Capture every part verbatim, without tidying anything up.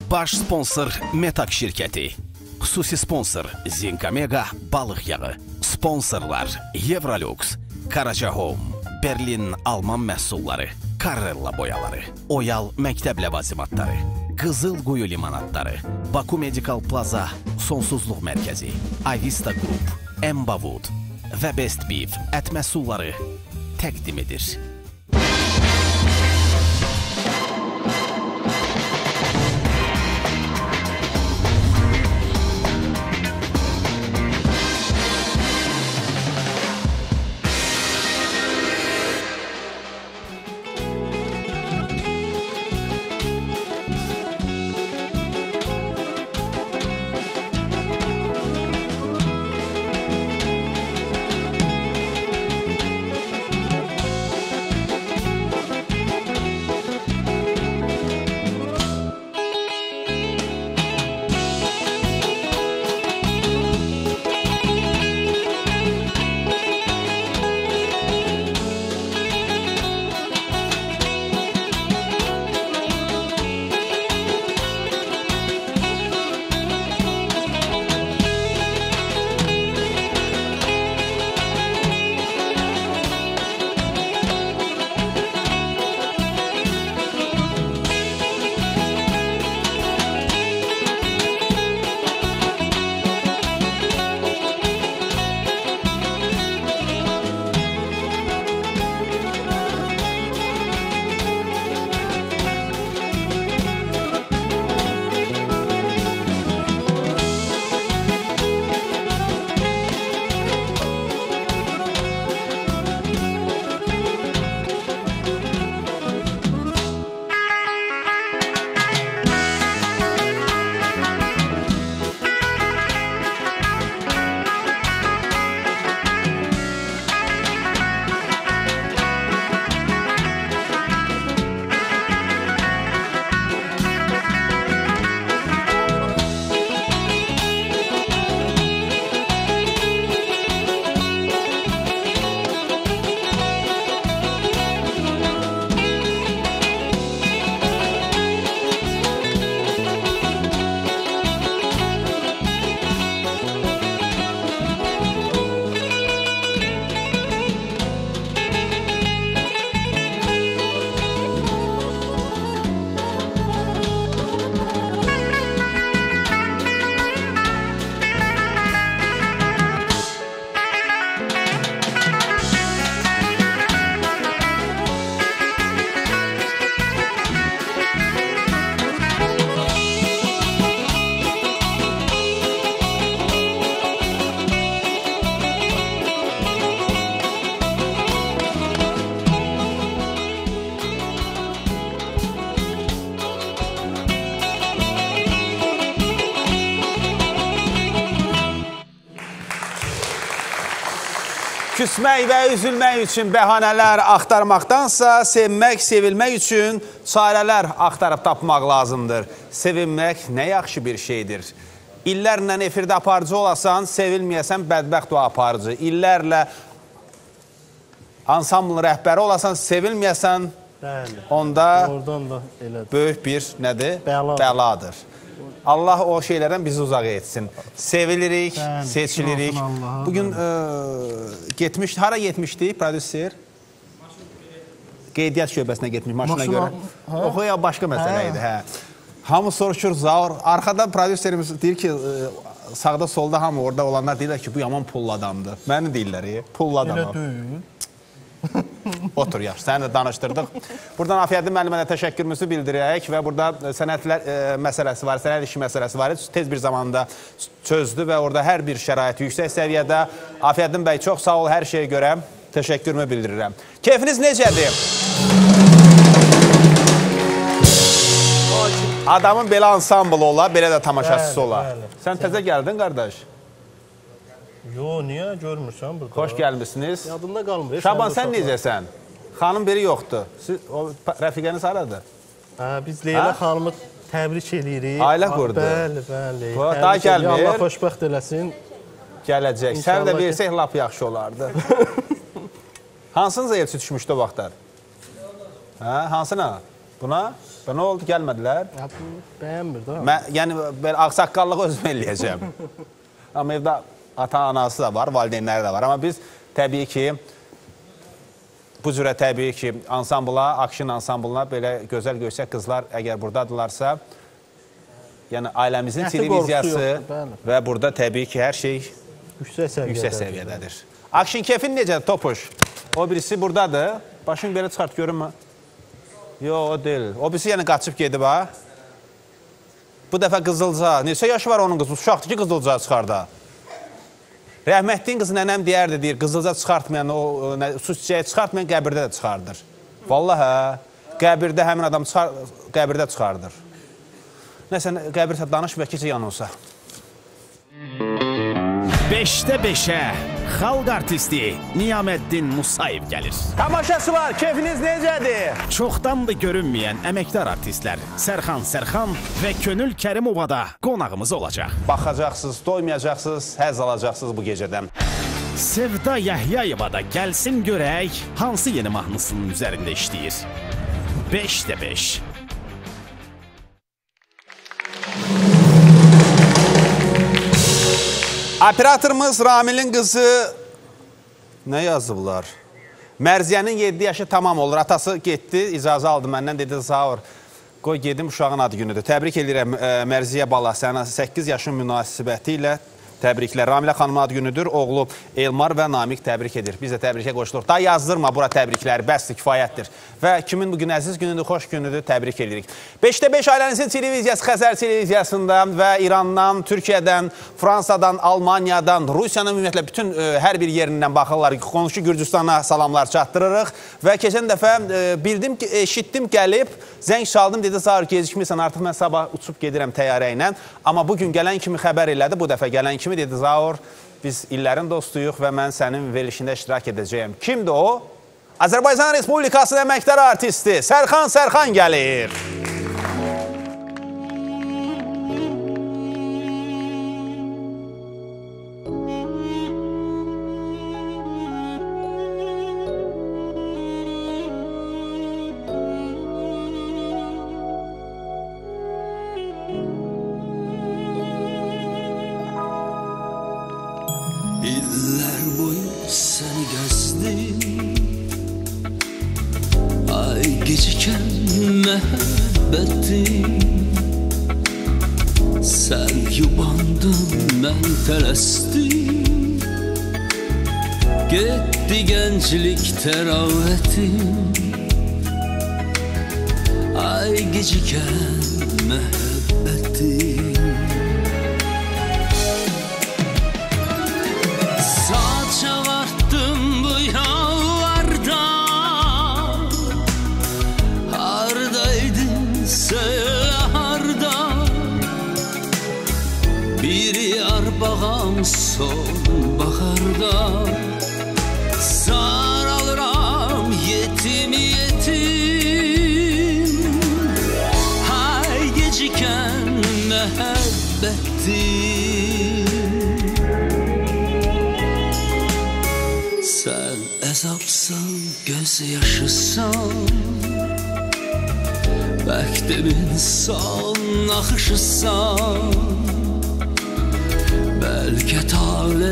Baş sponsor Metak şirkəti. Xüsusi sponsor Zinka Mega balıq yağı. Sponsorlar Evrolux, Karaca Home, Berlin Alman məhsulları, Carrella boyaları, Oyal məktəb ləvazimatları, Qızıl Quyu limanatları, Baku Medical Plaza Sonsuzluq mərkəzi, Avista Group, Embawood və Best Beef ət məhsulları təqdim edir. Küsmək və üzülmək üçün bəhanələr axtarmaqdansa, sevmək, sevilmək üçün çarələr axtarıb tapmaq lazımdır. Sevinmək nə yaxşı bir şeydir. İllərlə efirdə aparıcı olasan, sevilməyəsən bədbəxt o aparıcı. İllərlə ansamblın rəhbəri olasan, sevilməyəsən, onda böyük bir nədir? Bəladır. Allah o şeylərdən bizi uzaq etsin. Sevilirik, seçilirik. Bugün getmişdik, hara getmişdik, prodüser? Qeydiyyat şöbəsinə getmiş, maşına görə. Oxu ya, başqa məsələ idi. Hamı soruşur, Zaur. Arxada prodüserimiz deyir ki, sağda, solda hamı orada olanlar deyirlər ki, bu yaman pullu adamdır. Məni deyirlər, pullu adamı. Elə deyil. Otur yaxşı, səni də danışdırdıq. Buradan Afiyəddin müəllimə də təşəkkürümüzü bildirək və burada sənətlər məsələsi var, sənət işi məsələsi var. Tez bir zamanda çözdü və orada hər bir şərait yüksək səviyyədə. Afiyəddin bəy, çox sağ ol hər şeyə görə. Təşəkkürümü bildirirəm. Keyfiniz necədir? Adamın belə ansambl ola, belə də tamaşaçısı ola. Sən təzə gəldin, qardaş? Yo, niyə görmürsən burada? Xoş gəlmişsiniz. Yadında qalmır. Şaban, sən necəsən? Xanım biri yoxdur. Rəfiqəniz haradır? Biz Leyla xanımı təbrik edirik. Ailə qurdu. Bəli, bəli. Daha gəlmir. Allah xoşbəxt eləsin. Gələcək. Sən də versək lap yaxşı olardı. Hansınıza elçi düşmüşdü o vaxtlar? Hansına? Buna? Və nə oldu, gəlmədilər? Bəyənmir də. Mən, yəni, belə ağsaqqallıq özümə eləyəcəm. Amma evdə ata-anası da var, valideynləri də var. Amma biz təbii ki, bu cürə təbii ki, ansambla, Akşin ansamblına belə gözəl göysək qızlar əgər buradadırlarsa, yəni ailəmizin televiziyası və burada təbii ki, hər şey yüksək səviyyədədir. Akşin keyfin necədir, Topuş? O birisi buradadır. Başını belə çıxart, görünmə. Yox, o deyil. O birisi yəni qaçıb gedib, ha? Bu dəfə Qızılca. Neçə yaşı var onun qızı? Uşaqdır ki, Qızılca çıxarda. Rəhmətliyin qızı nənəm deyərdi, deyir, Qızılca çıxartmayan, o su çiçəyi çıxartmayan qəbirdə də çıxardır. Vallahi, hə, qəbirdə həmin adam qəbirdə çıxardır. Nəsə, qəbirdə danış və keçə yanılsa. beşdə beşə xalq artisti Niyaməddin Musayev gəlir. Tamaşaçılar, keyfiniz necədir? Çoxdandır görünməyən əməkdar artistlər Sərxan Sərxan və Könül Kərimova da qonağımız olacaq. Baxacaqsınız, doymayacaqsınız, həzz alacaqsınız bu gecədən. Sevda Yahyayeva da gəlsin görək hansı yeni mahnısının üzərində işləyir. beşdə beş. Operatorumuz Ramilin qızı nə yazıblar? Mərziyənin yeddi yaşı tamam olur. Atası getdi, icazə aldı məndən, dedi, Zaur, qoy gedim uşağın adı günüdür. Təbrik edirəm Mərziyə bala, sənə səkkiz yaşın münasibəti ilə təbriklər. Ramilə xanımın ad günüdür, oğlu Elmar və Namiq təbrik edir. Biz də təbrikə qoşuluq. Daha yazdırma bura təbrikləri, bəsdir, kifayətdir. Və kimin bugün əziz günüdür, xoş günüdür, təbrik edirik. beşdə beş ailənizin televiziyası, Xəzər televiziyasında və İrandan, Türkiyədən, Fransadan, Almaniyadan, Rusiyanın ümumiyyətlə bütün ə, hər bir yerindən baxırlar. Qonşu Gürcüstana salamlar çatdırırıq. Və keçən dəfə ə, bildim ki, eşitdim, gəlib, zəng çaldım, dedi, Zaur, gecikmirsən, artıq mən sabah uçub gedirəm təyyarə ilə. Amma bugün gələn kimi xəbər elədi, bu dəfə gələn kimi kimi dedi, Zaur, biz illərin dostuyuq və mən sənin verilişində iştirak edəcəyəm. Kimdir o? Azərbaycan Respublikasının əməkdar artisti Sərxan Sərxan gəlir. İllər boyu səni gəzdim, ay gecikən məhəbbətim. Sən yubandın, mən tələsdim, getdi gənclik təravətim. Ay gecikən məhəbbətim. Çağarttım bu yollarda, hardaydın sen harda? Bir yar bağam sonbaharda, saralıram yetim yetim. Hay geciken məhəbbətim. Sen əzabsan, göz yaşısan, bəxtimin son axışısan. Bəlkə tale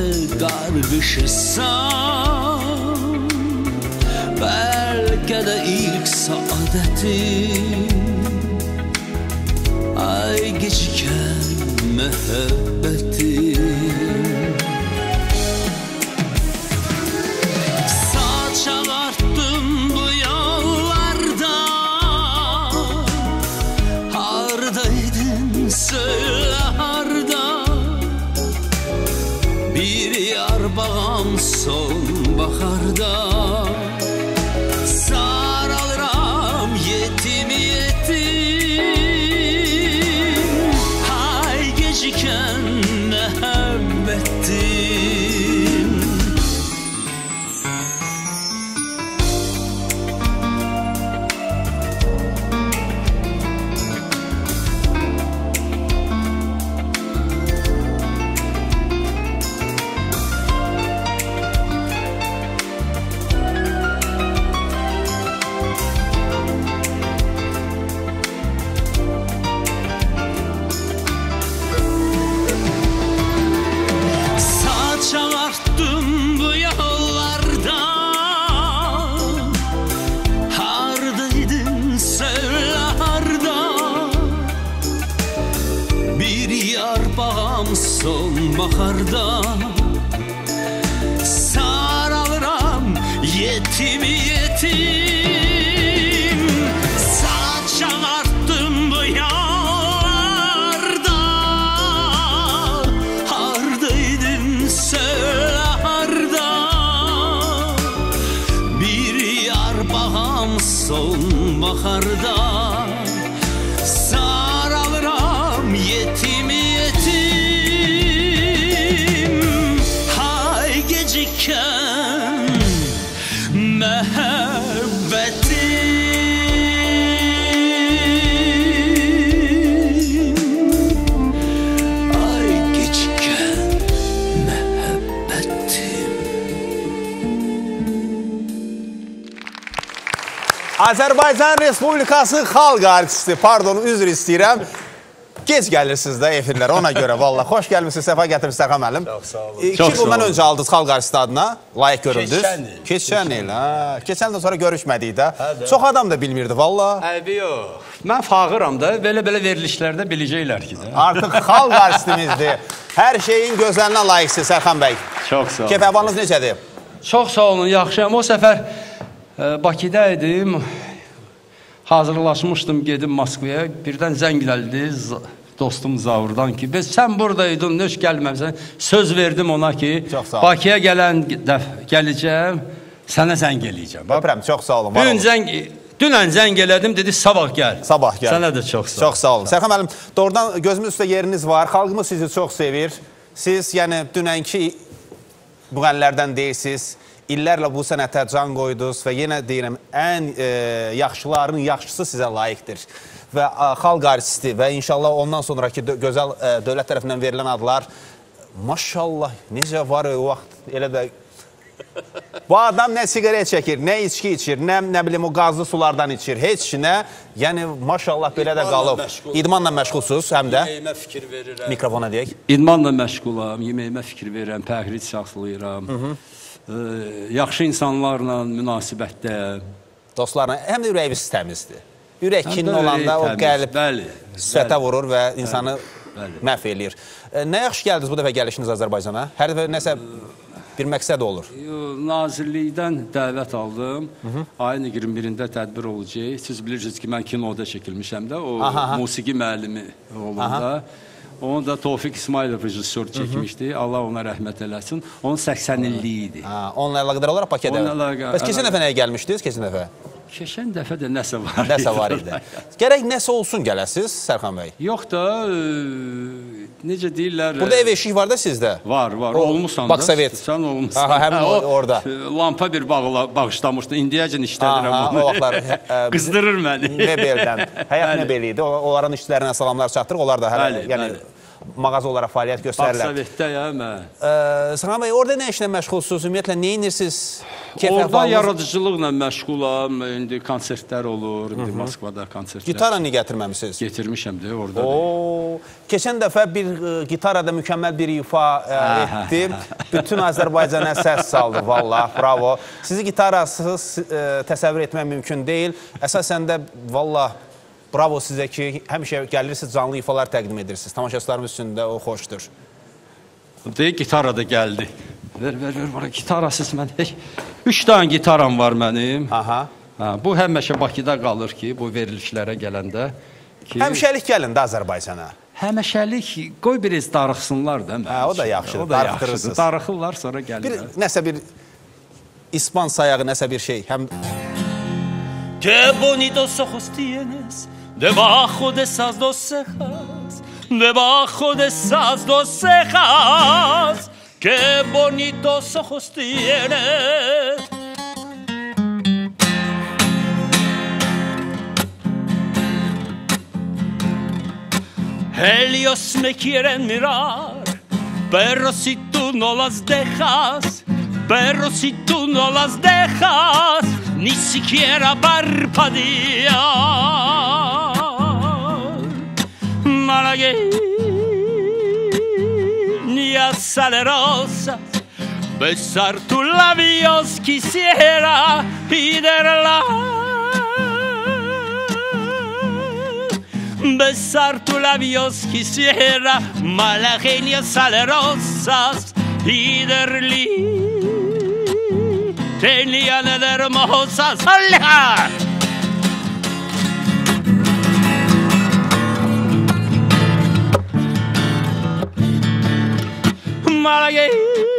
qarqışısan, bəlkə də ilk saadətim. Ay gecikən məhəbbətim. Çağarttım bu yollarda, hardaydın söyle harda? Bir yar bağam sonbaharda, saralıram yetim yetim. Hay gecikən məhəbbətim. yarpağam sonbaharda saralıram yetimi yetim saçan arttım bu yollarda hardaydın söyle harda bir yarpağam sonbaharda saralıram yetimi yetim hay geciken mehebbetim ay geciken mehebbetim. Azərbaycan Respublikası xalq artisti, pardon, üzr istəyirəm. Gec gəlirsiniz də efirlərə, ona görə valla. Xoş gəlmişsiniz, səfa gətirmişsiniz Sərxan müəllim. Çox sağ olun. İki bundan öncə aldınız xalq artisti adına, layiq görüldünüz. Keçən il. Keçən il, hə. Keçən ildən sonra görüşmədik də. Çox adam da bilmirdi valla. Əbi yox. Mən fağıram da, belə-belə verilişlərdə biləcəklər ki də. Artıq xalq artistimizdir. Hər şeyin gözəlinə layiqsiniz Sərxan bəy. Çox sağ olun. Keyf-əhvalınız necədir? Çox sağ olun, yaxşıyam. O səfər e, Bakıda idim. Hazırlaşmışdım, gedim Moskvaya. Birdən zəng gəldi dostum Zavurdan ki, biz sən buradaydın, nöş gəlməmsən. Söz verdim ona ki, Bakıya gələn gələcəm, sənə zəng eləyəcəm. Öpürəm, çox sağ olun. Dün zəng, dünən zəng elədim, dedi sabah gəl. Sabah gəl. Sənə də çox sağ olun. Çox sağ olun. Sərxan müəllim, doğrudan gözümüz üstə yeriniz var. Xalqımız sizi çox sevir. Siz, yəni, dünənki müğənnilərdən deyilsiniz. İllərlə bu sənətə can qoydunuz və yenə deyirəm, ən e, yaxşıların yaxşısı sizə layiqdir. Və a, xalq artisti və inşallah ondan sonraki dö gözəl e, dövlət tərəfindən verilən adlar, maşallah, necə var o vaxt, elə də... Bu adam nə sigaret çəkir, nə içki içir, nə, nə bilim o qazlı sulardan içir, heç nə, yəni maşallah belə də qalıb. İdmanla məşğulsuz həm də. Yeməyimə fikir verirəm. Mikrofona deyək. İdmanla məşğulam, yeməyimə fikir verirəm, pəhrid saxlayıram. Ee, yaxşı insanlarla münasibətdə. Dostlarla, həm də ürəyimiz təmizdir. Ürək kinli olanda o qəlb sifətə vurur və insanı məhv eləyir. Nə yaxşı gəldiniz bu dəfə gəlişiniz Azərbaycana? Hər dəfə nəsə bir məqsəd olur. Nazirlikdən dəvət aldım. Ayın iyirmi birində tədbir olacaq. Siz bilirsiniz ki, mən kinoda çəkilmişəm də, o musiqi müəllimi olanda. Onu da Tofiq İsmailov rejissor çəkmişdi. Allah ona rəhmət eləsin. Onun səksən illiyi idi. Onunla əlaqədar olaraq Bakıya dəvət. Bəs keçən dəfə nəyə gəlmişdiniz? Keçən dəfə? Keçən dəfə də nəsə var idi. Nəsə var idi. Gərək nəsə olsun gələsiz, Sərxan bəy? Yox da, necə deyirlər... Burada ev eşik var da sizdə? Var, var. Olmuşsan da. Baksovet. Sən olmuşsan. Aha, həmin orada. Lampa bir bağışlamışdı. İndiyəcən işlədirəm onu. O vaxtlar... Qızdırır məni. Mebeldən. Həyat mebeli idi. Onların işçilərinə salamlar çatdırıq. Onlar da hələ... mağaza olaraq fəaliyyət göstərirlər. Baksovetdə ya mən. Sərxan bəy, orada nə işlə məşğulsuz? Ümumiyyətlə, nə inirsiniz? Orada yaradıcılıqla məşğulam. İndi konsertlər olur. İndi Moskvada konsertlər. Gitara niyə gətirməmişsiniz? Getirmişəm də orada. Keçən dəfə bir gitarada mükəmməl bir ifa etdim. Bütün Azərbaycana səs saldı. Vallah, bravo. Sizi gitarasız təsəvvür etmək mümkün deyil. Əsasən də, vallah, bravo sizə ki, həmişə gəlirsiniz, canlı ifalar təqdim edirsiniz. Tamaşaçılarımız üçün də o xoşdur. Deyək, gitara da gəldi. Ver, ver, ver, bana gitarasız mən. Üç tane gitaram var mənim. Aha. Bu həmişə Bakıda qalır ki, bu verilişlərə gələndə. Həmişəlik gəlin də Azərbaycana. Həmişəlik, qoy bir ez darıxsınlar da. Hə, o da yaxşıdır, darıxdırırsınız. Darıxırlar, sonra gəlirlər. Nəsə bir İspan sayağı, nəsə bir şey. Qué bonitos ojos tienes debajo de esas dos cejas, debajo de esas dos cejas. Qué bonitos ojos tienes. Ellos me quieren mirar, pero si tú no las dejas, pero si tú no las dejas, ni siquiera parpadear. Malagueñas salerosas, besar tus labios quisiera y de la besar tus labios quisiera, malagueñas salerosas y derli tenían de hermosas. ¡Aleja! Malagueña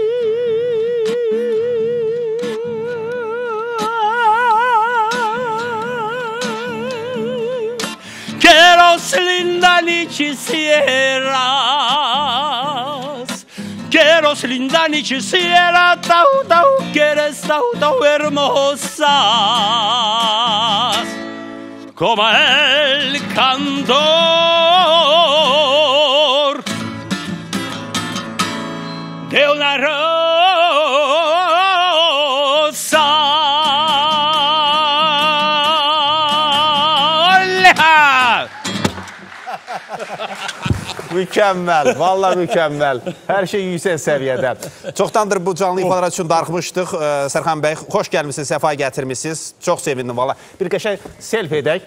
que eres linda ni quisieras, que eres linda ni quisiera, tau tau, que eres tau tau hermosas, como el cantor de una rosa. Mükəmməl, vallahi mükəmməl. Hər şey yüksək səviyyədə. Çoxdandır bu canlı ifadelər üçün darıxmışdıq. Sərxan bəy, xoş gəlmişsiniz, səfa gətirmişsiniz. Çox sevindim vallahi. Bir qəşəng selfie edək.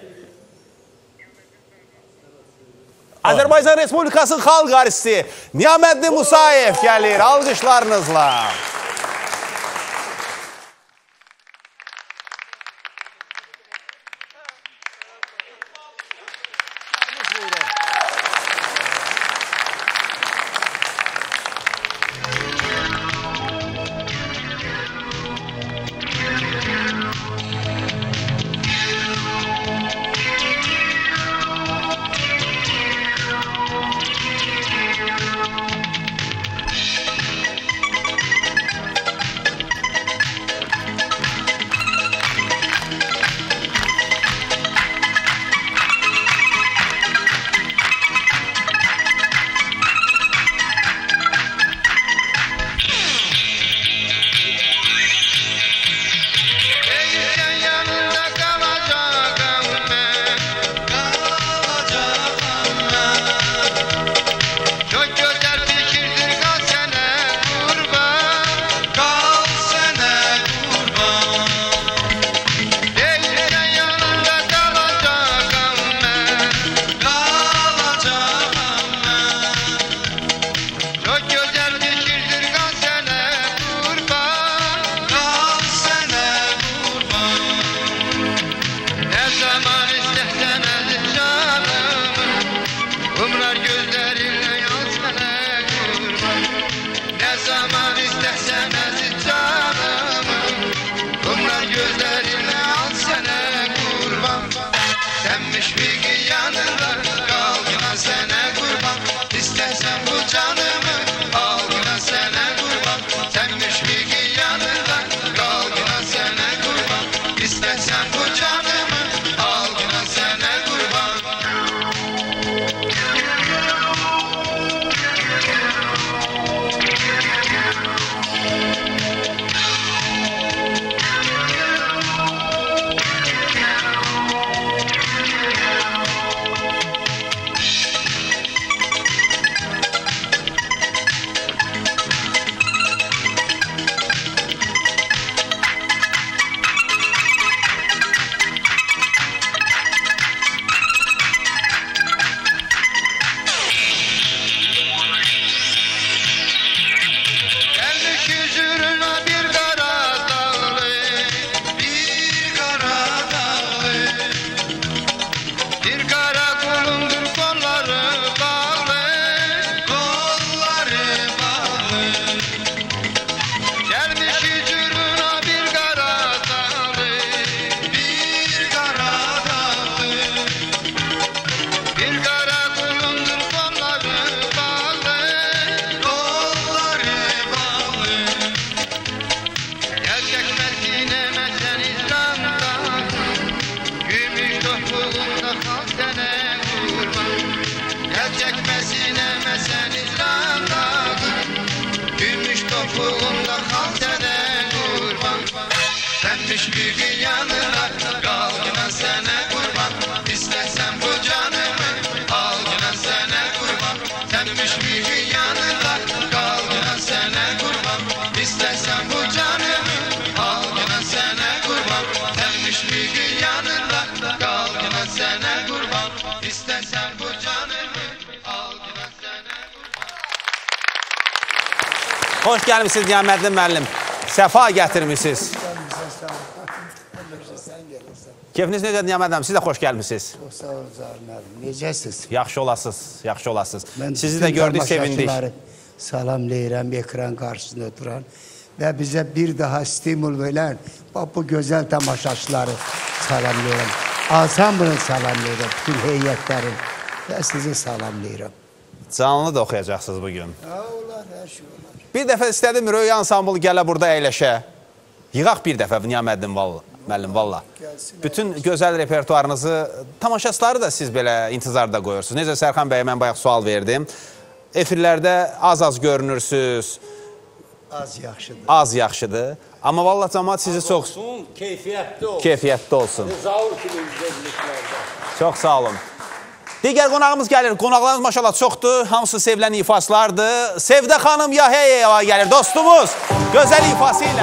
Azərbaycan Respublikasının xalq artisti Niyaməddin Musayev gəlir alqışlarınızla. Müşfiqin yanına qal günə sənə qurban. İstəsən bu canımı al günə sənə qurban. Sən müşfiqin yanına qal günə sənə qurban. İstəsən bu canımı al günə sənə qurban. Sən müşfiqin yanına qal günə sənə qurban. İstəsən Xoş gəlmişsiniz Niyaməddin müəllim. Səfa gətirmişsiniz. Keyfiniz necədir Niyaməddin? Siz də xoş gəlmişsiniz. Çox sağ olun Zahir müəllim. Necəsiz? Yaxşı olasınız, yaxşı olasınız. Mən sizi də gördük, sevindik. Salamlayıram ekran qarşısında oturan və bizə bir daha stimul verən bu gözəl tamaşaçıları salamlayıram. Ansambını salamlayıram, bütün heyətlərin və sizi salamlayıram. Canlı da oxuyacaqsınız bugün. Ha, olar, hər şey olar. Bir dəfə istədim Röya ansamblı gələ burada əyləşə. Yığaq bir dəfə Niyaməddin müəllim, valla. Bütün gözəl repertuarınızı, tamaşaçıları da siz belə intizarda qoyursunuz. Necə Sərxan bəyə mən bayaq sual verdim. Efirlərdə az-az görünürsünüz. Az yaxşıdır. Az yaxşıdır. Amma valla cəmaat sizi çox... Olsun, keyfiyyətli olsun. Keyfiyyətli olsun. Zaur kimi gözlüklərdə. Çox sağ olun. Digər qonağımız gəlir. Qonaqlarımız maşallah çoxdur. Hamısı sevilən ifaslardır. Sevdə xanım Yahəyeva gəlir. Dostumuz gözəl ifası ilə.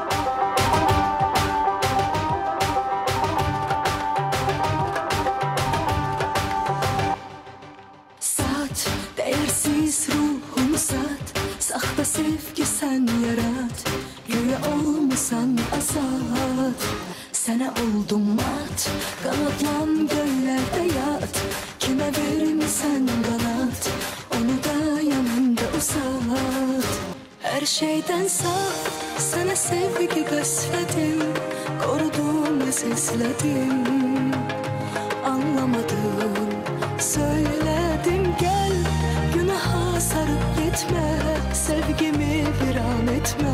Sat, değersiz ruhumu sat. Saxta sevgi sen yarat. Göğe olmasan azat. Sənə oldum at. Qanatlan göylerde yat. Kime vermişsən qanat. Onu da yanında uzat. Her şeyden saf. Sana sevgi besledim. Korudum ve sesledim. Anlamadım. Söyledim gel. Günaha sarıp gitme. Sevgimi viran etme.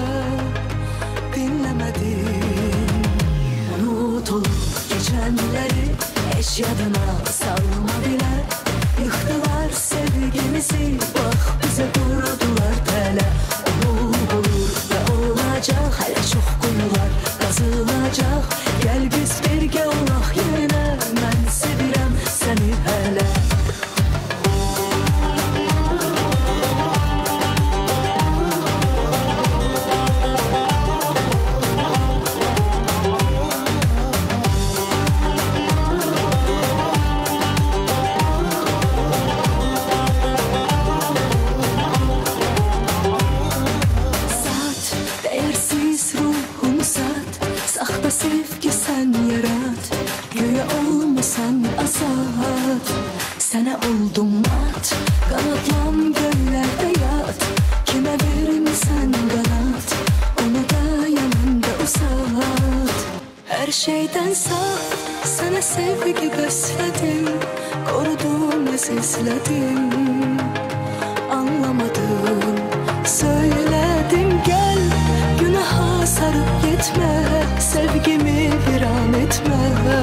Dinlemedin. Unut olup geçenleri. Eşyadına salma bile. Yıktılar sevgimizi. Bak bize vurdular tele. Olur olur ve olacak. Hele çok kuyular kazılacak. Gel biz birge olaq yerine. Ben sevirəm seni hele. Sevgi sen yarat. Göğe olmasan azat. Sana oldum at. Kanatlan göllerde yat. Kime vermişsen kanat. Onu da yanında uzat. Her şeyden saf. Sana sevgi besledim. Korudum ve sesledim. Anlamadım. Söyledim gel. Günaha sarıp gitme. Sevgimi viran etme.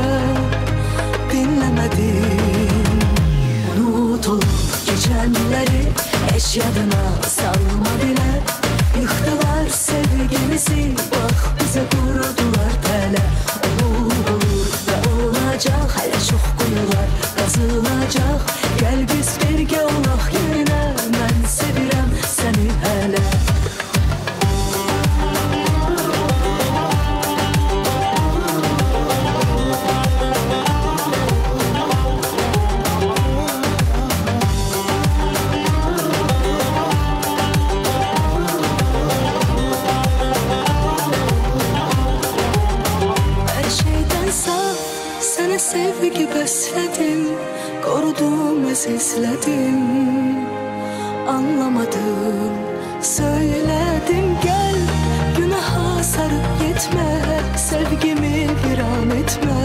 Dinlemedin. Unut olup geçenleri. Eşyadına salma bile. Yıktılar sevgimizi. Bak bize vurdular tele. Olur olur ve olacak. Hele çok kuyular kazılacak. Gel biz birge olaq yerine. Ben sevirəm seni hele. Sevgi besledim, korudum ve sesledim. Anlamadım, söyledim gel. Günaha sarıp gitme, sevgimi viran etme.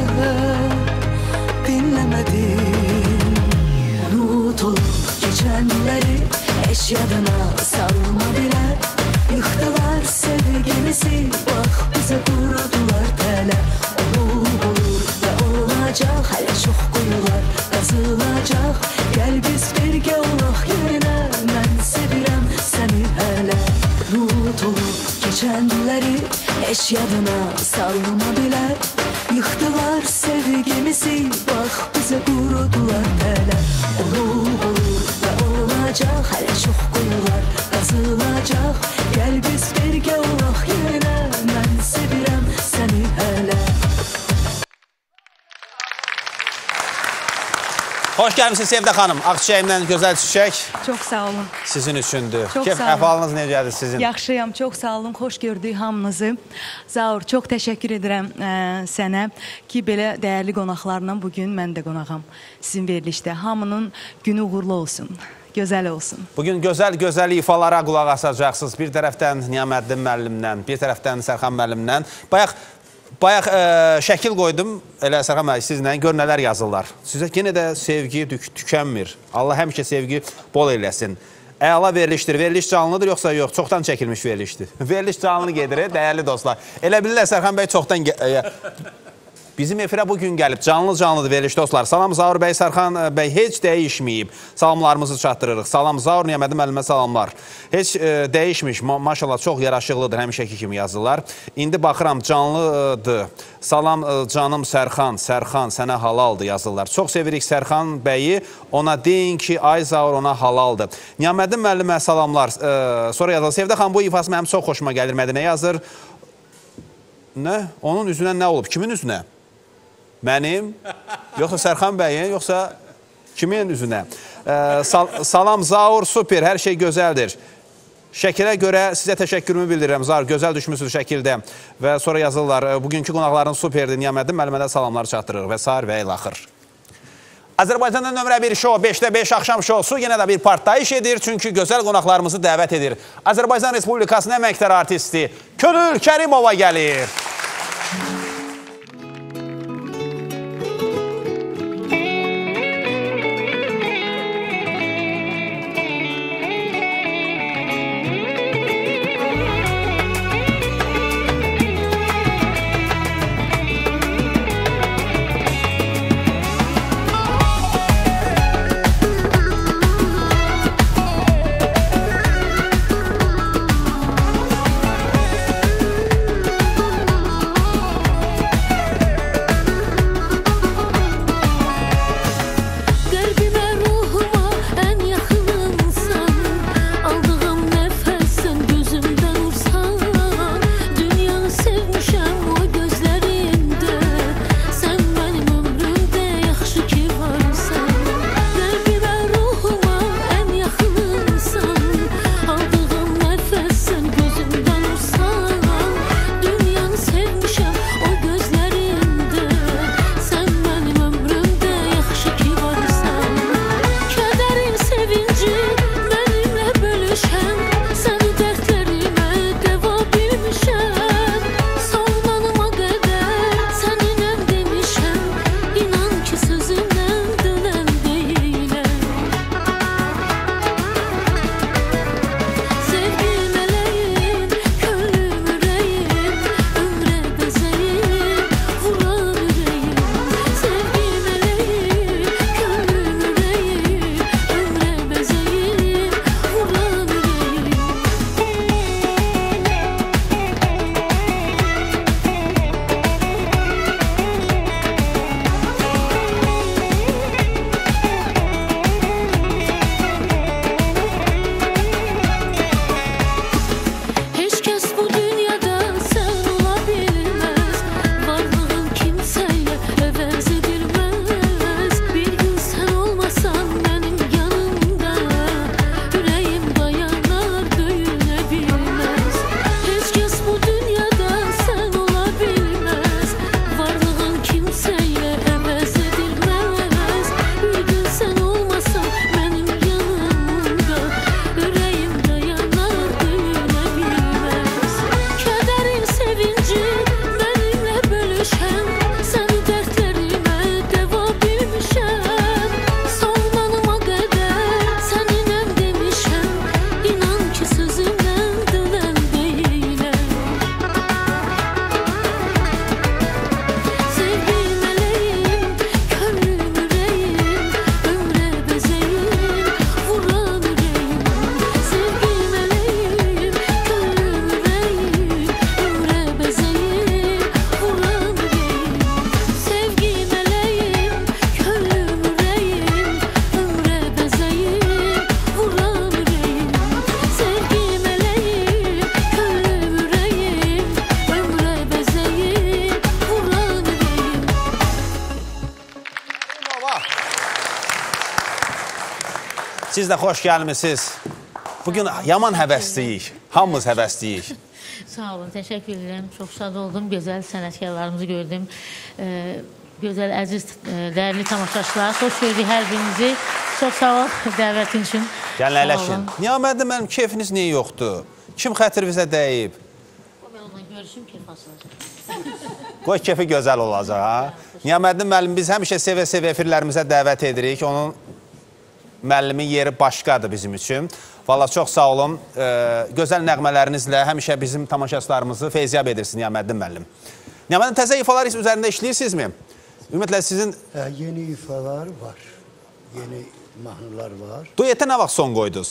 Dinlemedin. Unut olup geçenleri. Eşyadına salma bile. Yıktılar sevgimizi. Bak bize vurdular tele. Olur olur ve olacak. Hele çok kuyular kazılacak. Gel biz birge olaq yerine. Ben sevirəm seni hele. Unut olup geçenleri. Eşyadına salma bile. Yıktılar sevgimizi. Bak bize vurdular tele. Olur olur ve olacak. Hele çok kuyular kazılacak. Gel biz birge olaq yerine. Ben sevirəm seni hele. Hoş gəlmişsiniz Sevdə xanım. Ağ çiçəyimdən gözəl çiçək. Çox sağ olun. Sizin üçündür. Çox Kef, sağ olun. əhvalınız necədir sizin? Yaxşıyam, çox sağ olun. Xoş gördük hamınızı. Zaur, çox təşəkkür edirəm ə, sənə ki, belə dəyərli qonaqlarla bugün mən də qonağam sizin verilişdə. Hamının günü uğurlu olsun. Gözəl olsun. Bugün gözəl-gözəl ifalara qulaq asacaqsınız. Bir tərəfdən Niyaməddin müəllimdən, bir tərəfdən Sərxan müəllimdən. Bayaq, bayaq ə, şəkil qoydum, elə Sərxan müəllim sizlə, gör nələr yazırlar. Sizə yenə də sevgi tük tükənmir. Allah həmişə sevgi bol eləsin. Əla verilişdir. Veriliş canlıdır yoxsa yox? Çoxdan çəkilmiş verilişdir. Veriliş canlı gedir, dəyərli dostlar. Elə bilirlər Sərxan bəy çoxdan... Bizim efirə bugün gəlib, canlı-canlıdır veriliş dostlar. Salam Zaur bəy, Sərxan bəy heç dəyişməyib. Salamlarımızı çatdırırıq. Salam Zaur, Niyaməddin müəllimə salamlar. Heç e, dəyişmiş, Ma maşallah çox yaraşıqlıdır, həmişəki kimi yazırlar. İndi baxıram, canlıdır. Salam e, canım Sərxan, Sərxan sənə halaldır yazırlar. Çox sevirik Sərxan bəyi, ona deyin ki, ay Zaur ona halaldır. Niyaməddin müəllimə salamlar. E, sonra yazılır, Sevdə xan bu ifası mənim çox xoşuma gəlir. Mədinə yazır. Nə? Onun üzünə nə olub? Kimin üzünə? Mənim, yoxsa Sərxan bəyin, yoxsa kimin üzünə? Ee, sal salam Zaur, super, hər şey gözəldir. Şəkilə görə sizə təşəkkürümü bildirirəm, Zaur, gözəl düşmüsünüz şəkildə. Və sonra yazırlar, bugünkü qonaqların superdir, Niyaməddin müəllimə də salamlar çatdırır və sair və ilaxır. Azərbaycanda nömrə bir şou, beşdə beş axşam şousu yenə də bir partlayış edir, çünki gözəl qonaqlarımızı dəvət edir. Azərbaycan Respublikasının əməkdar artisti Könül Kərimova gəlir. Siz də xoş gəlmişsiniz. Bugün yaman həvəsliyik. Hamımız həvəsliyik. Sağ olun, təşəkkür edirəm. Çox şad oldum. Gözəl sənətkarlarımızı gördüm. Ee, gözəl, əziz, dəyərli tamaşaçılar. Xoş gördük hər birinizi. Çox sağ ol dəvətin üçün. Gəlin əyləşin. Niyaməddin mənim keyfiniz niyə yoxdur? Kim xətirinizə dəyib? Mən onunla görüşüm, keyf asılacaq. Qoy keyfi gözəl olacaq, ha? Niyaməddin müəllim, biz həmişə sevə-sevə efirlərimizə dəvət edirik. Onun müəllimin yeri başqadır bizim üçün. Valla çox sağ olun. Ee, gözəl nəğmələrinizlə həmişə bizim tamaşaçılarımızı feyziyab edirsiniz Niyaməddin müəllim. Niyaməddin, təzə ifalar üzərində işləyirsinizmi? Ümumiyyətlə sizin... Hə, yeni ifalar var. Yeni mahnılar var. Duetə nə vaxt son qoydunuz?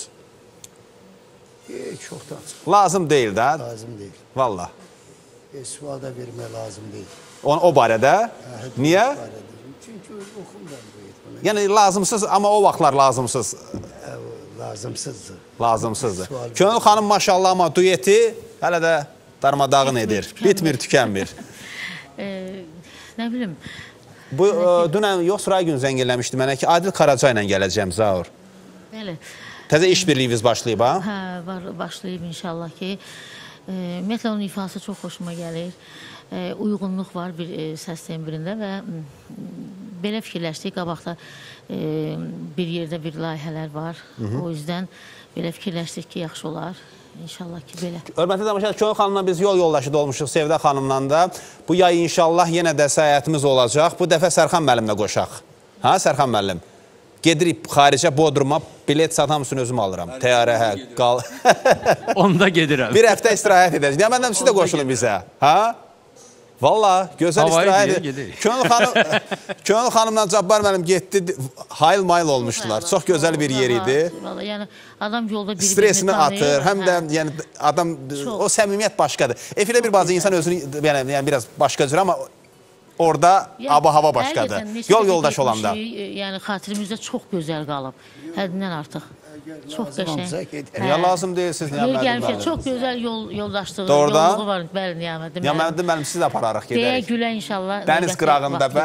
E, çoxdan. Lazım deyil də. Lazım deyil. Valla. E, sual da vermək lazım deyil. O, o barədə? Hə, niyə? O barədə. Çünki oxumdan duet. Yəni lazımsız, amma o vaxtlar lazımsız. Hə, lazımsızdır. Lazımsızdır. Könül xanım maşallah, amma dueti hələ də darmadağın edir. Bitmir, tükənmir. Ee, nə bilim. Bu, dünən yox, sıra gün zəng eləmişdi mənə ki, Adil Karaca ilə gələcəm, Zaur. Bəli. Təzə iş birliyiniz başlayıb, ha? Hə, var, başlayıb inşallah ki. E, ümumiyyətlə, onun ifası çox xoşuma gəlir. E, uyğunluq var bir e, səs tembrində və m, belə fikirləşdik. Qabaqda e, bir yerdə bir layihələr var. Hı -hı. O yüzden belə fikirləşdik ki, yaxşı olar. İnşallah ki, belə. Hörmətli tamaşaçılar, Könül xanımla biz yol yoldaşı da olmuşuq, Sevdə xanımla da. Bu yay inşallah yenə də səyahətimiz olacaq. Bu dəfə Sərxan müəllimlə qoşaq. Ha, Sərxan müəllim? Gedirik xaricə Bodruma, bilet satamsın özüm alıram. Təyyarə, hə, qal. Onda gedirəm. Bir həftə istirahət edəcək. Ya məndən siz də qoşulun bizə. Ha? Valla, gözəl istirahət edir. Könül xanımla Cabbar müəllim getdi, hayıl mayıl olmuşdular. Çox gözəl bir yer idi. Valla, yəni adam yolda bir-birini stresini tanıyır. atır, həm də yəni adam, o səmimiyyət başqadır. Efirdə bir bazı insan özünü, yəni, yəni biraz başqa cür, amma orada aba-hava başqadır. Yol yoldaş olanda. Yəni xatirimizdə çox gözəl qalıb. Həddindən artıq. Çox qəşəng. Niyə lazım deyilsiniz Niyaməddin müəllim? Çox gözəl yol yoldaşlığı, Doğrudan? yolluğu var. Bəli, Niyaməddin müəllim. Niyaməddin müəllim, siz də apararıq, gedərik. Deyə gülə inşallah. Dəniz qırağında bə.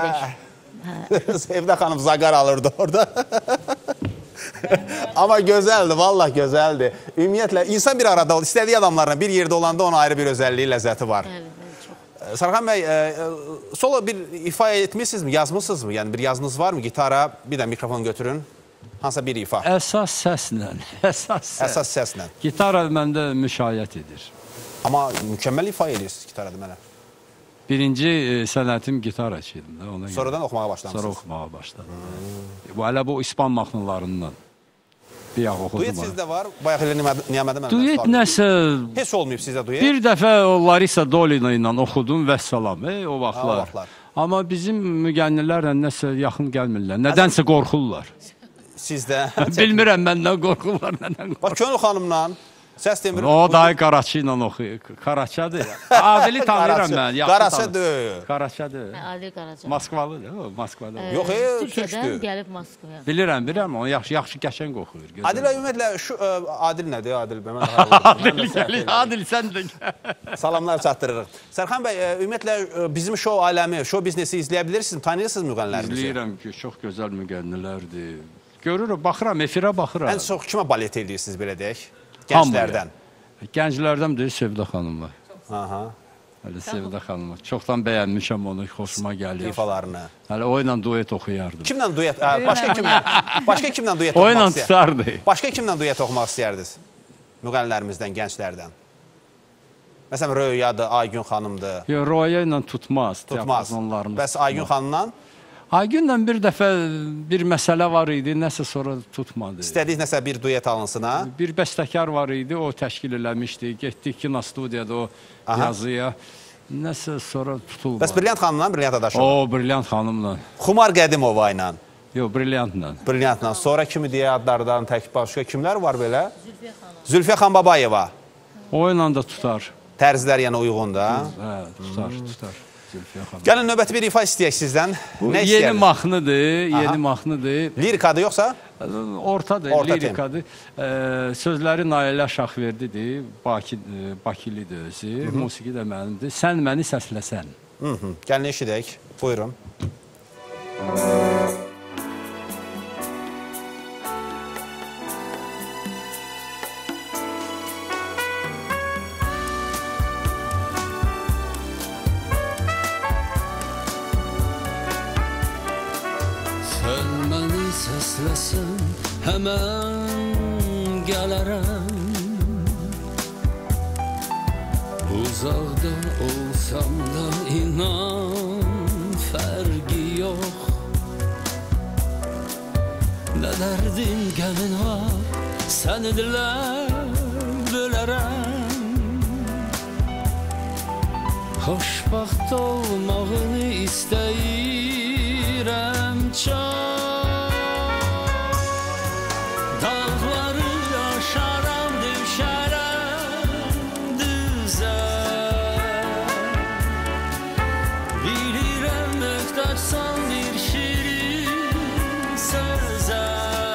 Sevdə xanım zaqar alırdı orada. Amma gözəldir, vallah gözəldir. Ümumiyyətlə, insan bir arada olur. İstədiyi adamlarla bir yerdə olanda ona ayrı bir özəlliyi, ləzzəti var. Sərxan bəy, solo bir ifa etmişsinizmi, yazmışsınızmı? Yəni bir yazınız varmı? Gitara, bir də mikrofon götürün. Hansısa bir ifa. Əsas səslə. Əsas səs. Əsas səslə. Gitara məndə müşayiət edir. Amma mükəmməl ifa edirsiniz gitarada mənə. Birinci e, sənətim gitaraçıydım da. Ona Sonradan görə. Oxumağa başlamışsınız. Sonra oxumağa başladım. Hmm. Bu hələ bu İspan mahnılarından. Bir yağ oxudum. Duet sizdə var. Bayaq elə Niyaməddin müəllim. Duet nəsə... Heç olmayıb sizdə duet. Bir dəfə Larisa Dolina ilə oxudum, vəssalam, e, o vaxtlar. Ha, o vaxtlar. Amma bizim müğənnilərlə nəsə yaxın gəlmirlər. Nədənsə qorxurlar. Sizdə? Bilmirəm məndən qorxurlar, nədən qorxurlar. Bax, Könül xanımla səs demir. O dayı Qaraçı ilə oxuyur. Qaraçadır. Adili tanıyıram mən. Qaraça deyil. Qaraçadır. Adil Qaraca. Moskvalıdır, o, Moskvada. Yox, e, Türkiyədən gəlib Moskvaya. Bilirəm, bilirəm. O yaxşı, yaxşı qəşəng oxuyur. Adil, ümumiyyətlə, şu, Adil nədir, Adil? Adil, gəlir, Adil, sən də gəl. Salamlar çatdırırıq. Sərxan bəy, ümumiyyətlə, bizim şou aləmi, şou biznesi izləyə bilirsiniz, tanıyırsınız müğənnilərimizi? İzləyirəm ki, çox gözəl müğənnilərdir. Görürəm, baxıram, efirə baxıram. Ən çox kimə balet edirsiniz, belə deyək? Gənclərdən. Gənclərdən deyir Sevdə xanımla. Aha. Hələ Sevdə xanımla. Çoxdan bəyənmişəm onu, xoşuma gəlir. İfalarını. Hələ o ilə duet oxuyardım. Kimlə duet, başqa kimlə, başqa kimlə duet oxumaq istəyərdiniz? O ilə tutardı. Başqa kimlə duet oxumaq istəyərdiniz? Müğənnilərimizdən, gənclərdən. Məsələn, Röyadır, Aygün xanımdır. Yox, Röya ilə tutmaz. Tutmaz. Bəs Aygün xanımla? Aygünlə bir dəfə bir məsələ var idi, nəsə sonra tutmadı. İstədik nəsə bir duet alınsın, ha? Bir bəstəkar var idi, o təşkil eləmişdi. Getdik kino studiyada o Aha. yazıya. Nəsə sonra tutulmadı. Bəs Brilliant xanımla, Brilliant Adaşova? O, Brilliant xanımla. Xumar Qədimova ilə? Yox, Brilliantla. Brilliantla. Sonra kimi deyə adlardan tək başqa kimlər var belə? Zülfiyə xanım. Zülfiyə xan Babayeva. O ilə də tutar. Tərzlər yəni uyğun da? Hə, tutar, tutar. Gəlin növbəti bir ifa istəyək sizdən. Nə yeni mahnıdır, yeni mahnıdır. Lirikadır yoxsa? Ortadır, Orta lirikadır. E, sözləri Nailə Şahverdidir, Baki, e, Bakilidir özü, Hı -hı. musiqi də mənimdir. Sən məni səsləsən. Hı -hı. Gəlin eşidək, buyurun. istəsən həmən gələrəm. Uzaqda olsam da inan fərqi yox. Nə dərdin qəmin var, səni dilə bölərəm. Xoşbaxt olmağını istəyirəm çox. Dağları aşaram, düşərəm düzə. Bilirəm möhtacsan bir şirin sözə.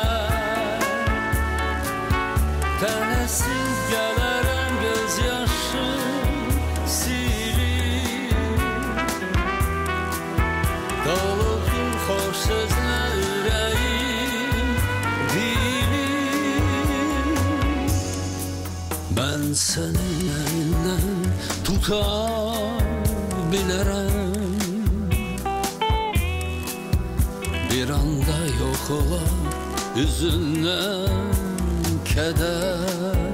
Tələsib gələrəm göz yaşım silir. Doludur xoş sözlə ürəyim dilim. Mən sənin əlindən tuta bilərəm. Bir anda yox olan üzündən kədər.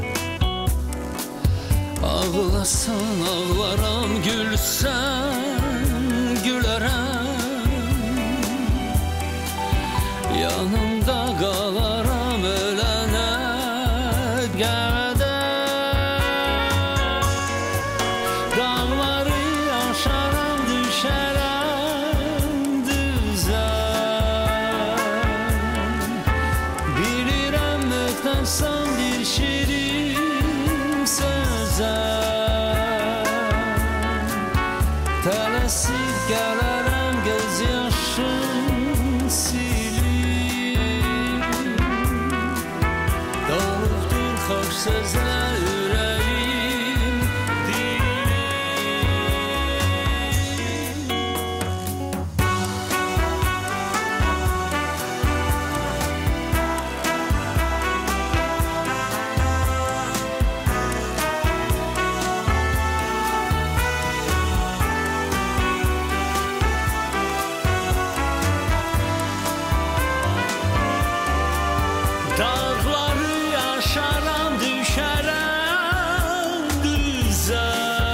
Ağlasan ağlaram, gülsən gülərəm. Yanımda qalaram ölənə qədər. Dağları aşaram, düşərəm düzə. Bilirəm möhtacsan bir şirin sözə. Tələsib gələrəm göz yaşım silir. Doludur xoş sözlə ürəyim dilim. Dağları aşaram, düşərəm düzə.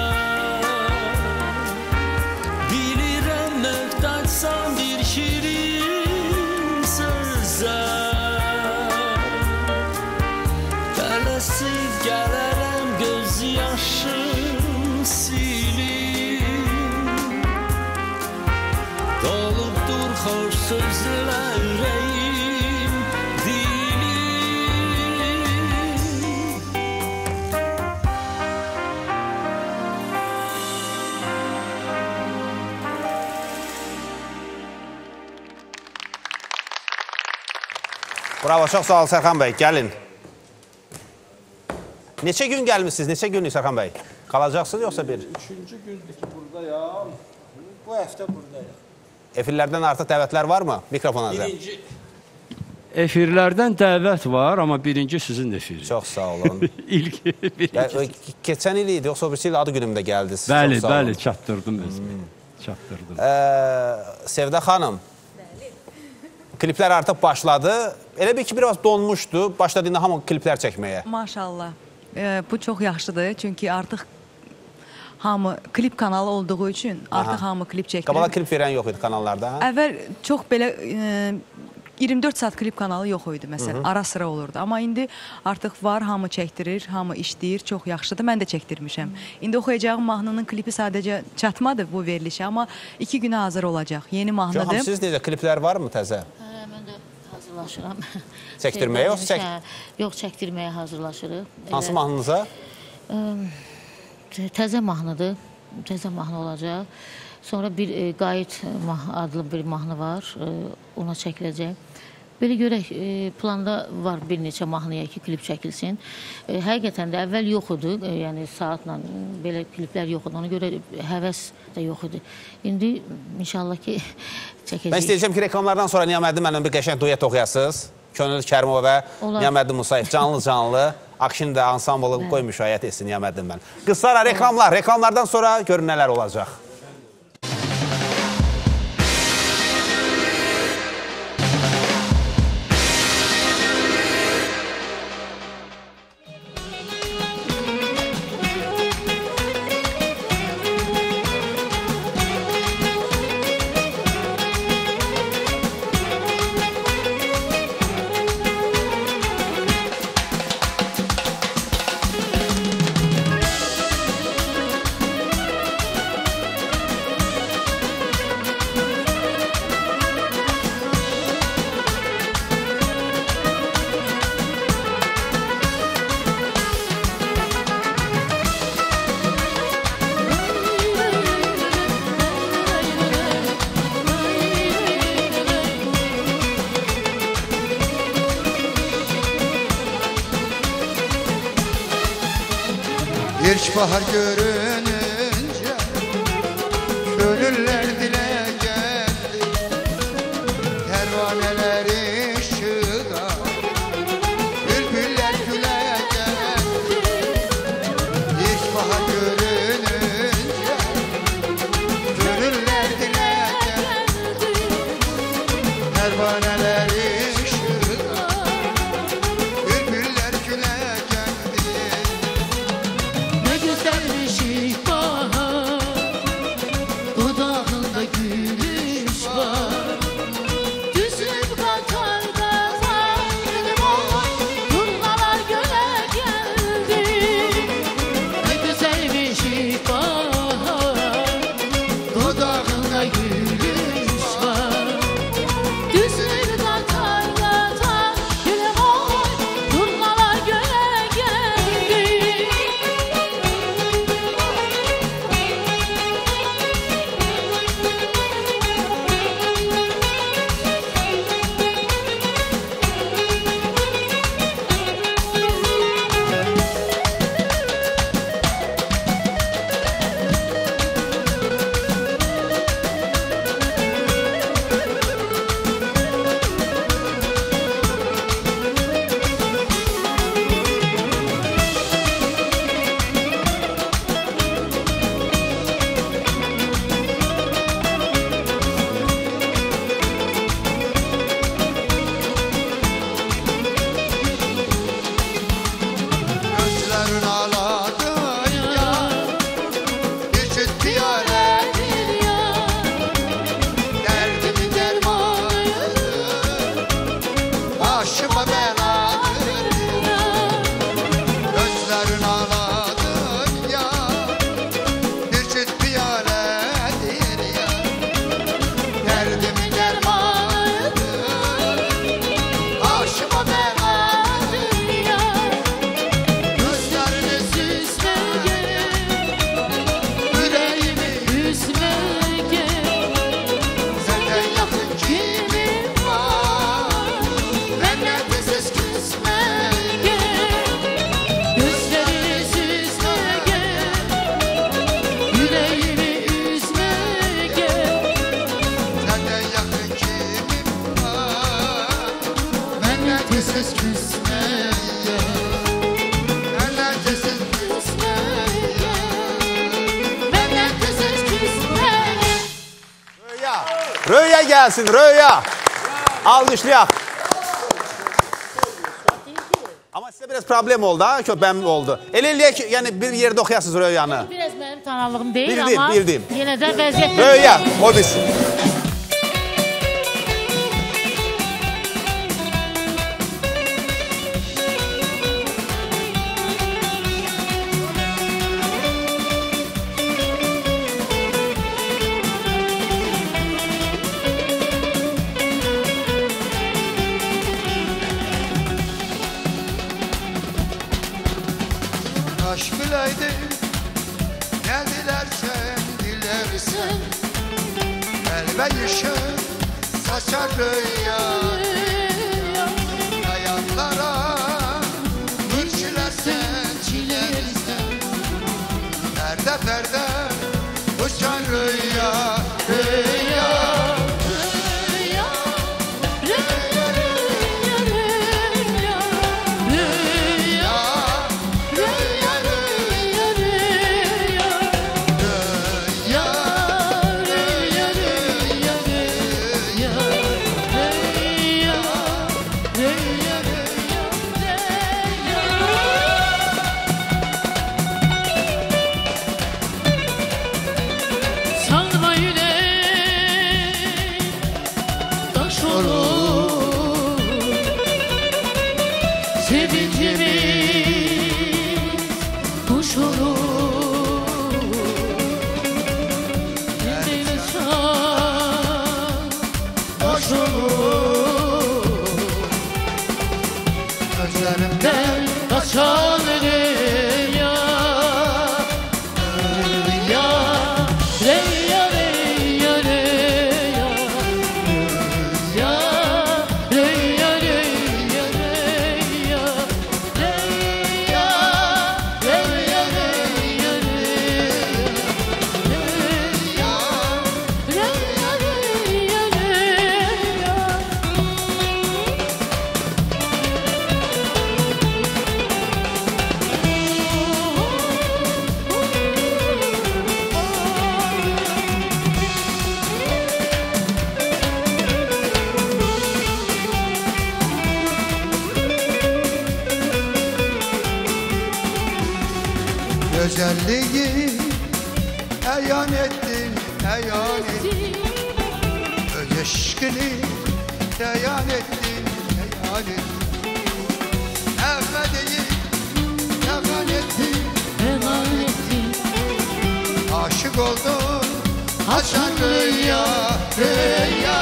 Bilirəm möhtacsan bir şirin sözə. Tələsib gələrəm göz yaşım silir. Doludur xoş sözlə ürəyim dilim. Bravo, çox sağ ol Sərxan bəy, gəlin. Neçə gün gəlmişsiniz, neçə günlük Sərxan bəy? Qalacaqsınız yoxsa bir? Üçüncü gündür ki buradayam. Bu həftə buradayam. Efirlərdən artıq dəvətlər varmı? Mikrofona da. Birinci efirlərdən dəvət var, amma birinci sizin efir. Çox sağ olun. İlk birinci. Keçən il idi, yoxsa birisi il adı günümdə gəldiniz. Bəli, bəli, çatdırdım özümü. Çatdırdım. Sevdə xanım, kliplər artıq başladı. Elə bir ki, biraz donmuşdu. Başladığında hamı kliplər çəkməyə. Maşallah. E, bu çox yaxşıdır. Çünki artıq hamı klip kanalı olduğu üçün artıq Aha. hamı klip çəkir. Qabala klip verən yox idi kanallarda. Ha? Əvvəl çox belə e, iyirmi dörd saat klip kanalı yox idi məsələn. Ara sıra olurdu. Amma indi artıq var, hamı çəkdirir, hamı işləyir. Çox yaxşıdır. Mən də çəkdirmişəm. İndi oxuyacağım mahnının klipi sadəcə çatmadı bu verilişə, amma iki günə hazır olacaq. Yeni mahnıdır. Siz necə kliplər var mı təzə? Mən də hazırlaşıram. Çəkdirməyə yoxsa çək? Yox, çəkdirməyə hazırlaşırıq. Hansı mahnınıza? Təzə mahnıdır. Təzə mahnı olacaq. Sonra bir e, Qayıt adlı bir mahnı var. E, ona çəkiləcək. Belə görək, e, planda var bir neçə mahnıya ki, klip çəkilsin. E, həqiqətən də əvvəl yox idi. E, yəni saatla belə kliplər yox idi. Ona görə həvəs də yox idi. İndi inşallah ki, çəkəcəyik. Mən istəyəcəm ki, reklamlardan sonra Niyaməddin mənlə bir qəşəng duet oxuyasınız. Könül Kərimova və Niyaməddin Musayev canlı-canlı. Akşin də ansamblı qoy müşahiyyət etsin Niyaməddin mən. Qısara reklamlar. Reklamlardan sonra görün nələr olacaq. İlk bahar görününce gönüller dile geldi. Pervaneler ışığa, bülbüller güle geldi. İlk bahar görününce gönüller dile geldi. Pervaneler ışığa, bülbüller güle geldi. Ne güzelmiş ilk bahar, dudağında gülüş var. Düzülüp katar katar, turnalar göle geldi. Ne güzelmiş ilk bahar, dudağında gülüş var. Düzülüp katar katar, gülüm oy, turnalar göle geldi. Gözlerin ağladı ya, geçit piyaredir ya. Derdimin dermanı, başıma beladır ya. Gözlerin ağladı ya, geçit piyaredir ya. Derdimin dermanı, başıma beladır ya. Gözlerini süsleye, yüreğimi Üzmege, senden yakın kimim var? Benden siz küsmege, gözlerini süzmege, yüreğimi üzmege. senden yakın kimim var? Benden siz küsmege, Benden siz küsmege, benden siz küsmege. Röya. Röya gelsin, Röya. Alkışlayak. Ama size biraz problem oldu ha, köpəm oldu. Elə eləyək ki, yəni bir yerdə oxuyasınız Röya'nı. Biraz mənim tanalığım deyil, Bildim, amma bildim. yenə də vəziyyət... Röya, o bilsin. aşk bileydi, ne dilersen dilersin. Elbe yışın saçar rüya, hayatlara nur çilersen çilersen. Perde perde uçan rüya, rüya. Sanma yürek taş olur, sevincimiz kuş olur. Yüreğime çal taş olur, gözlerimden kaçan rüya, rüya, rüya, rüya, rüya, rüya, rüya, rüya, rüya, rüya, rüya, rüya, Güzelliği eyan ettin, eyan ettin. Öz aşkını eyan ettin, eyan ettin. Efendiyi eyan ettin, eman ettin. aşık oldun, açan rüya, rüya.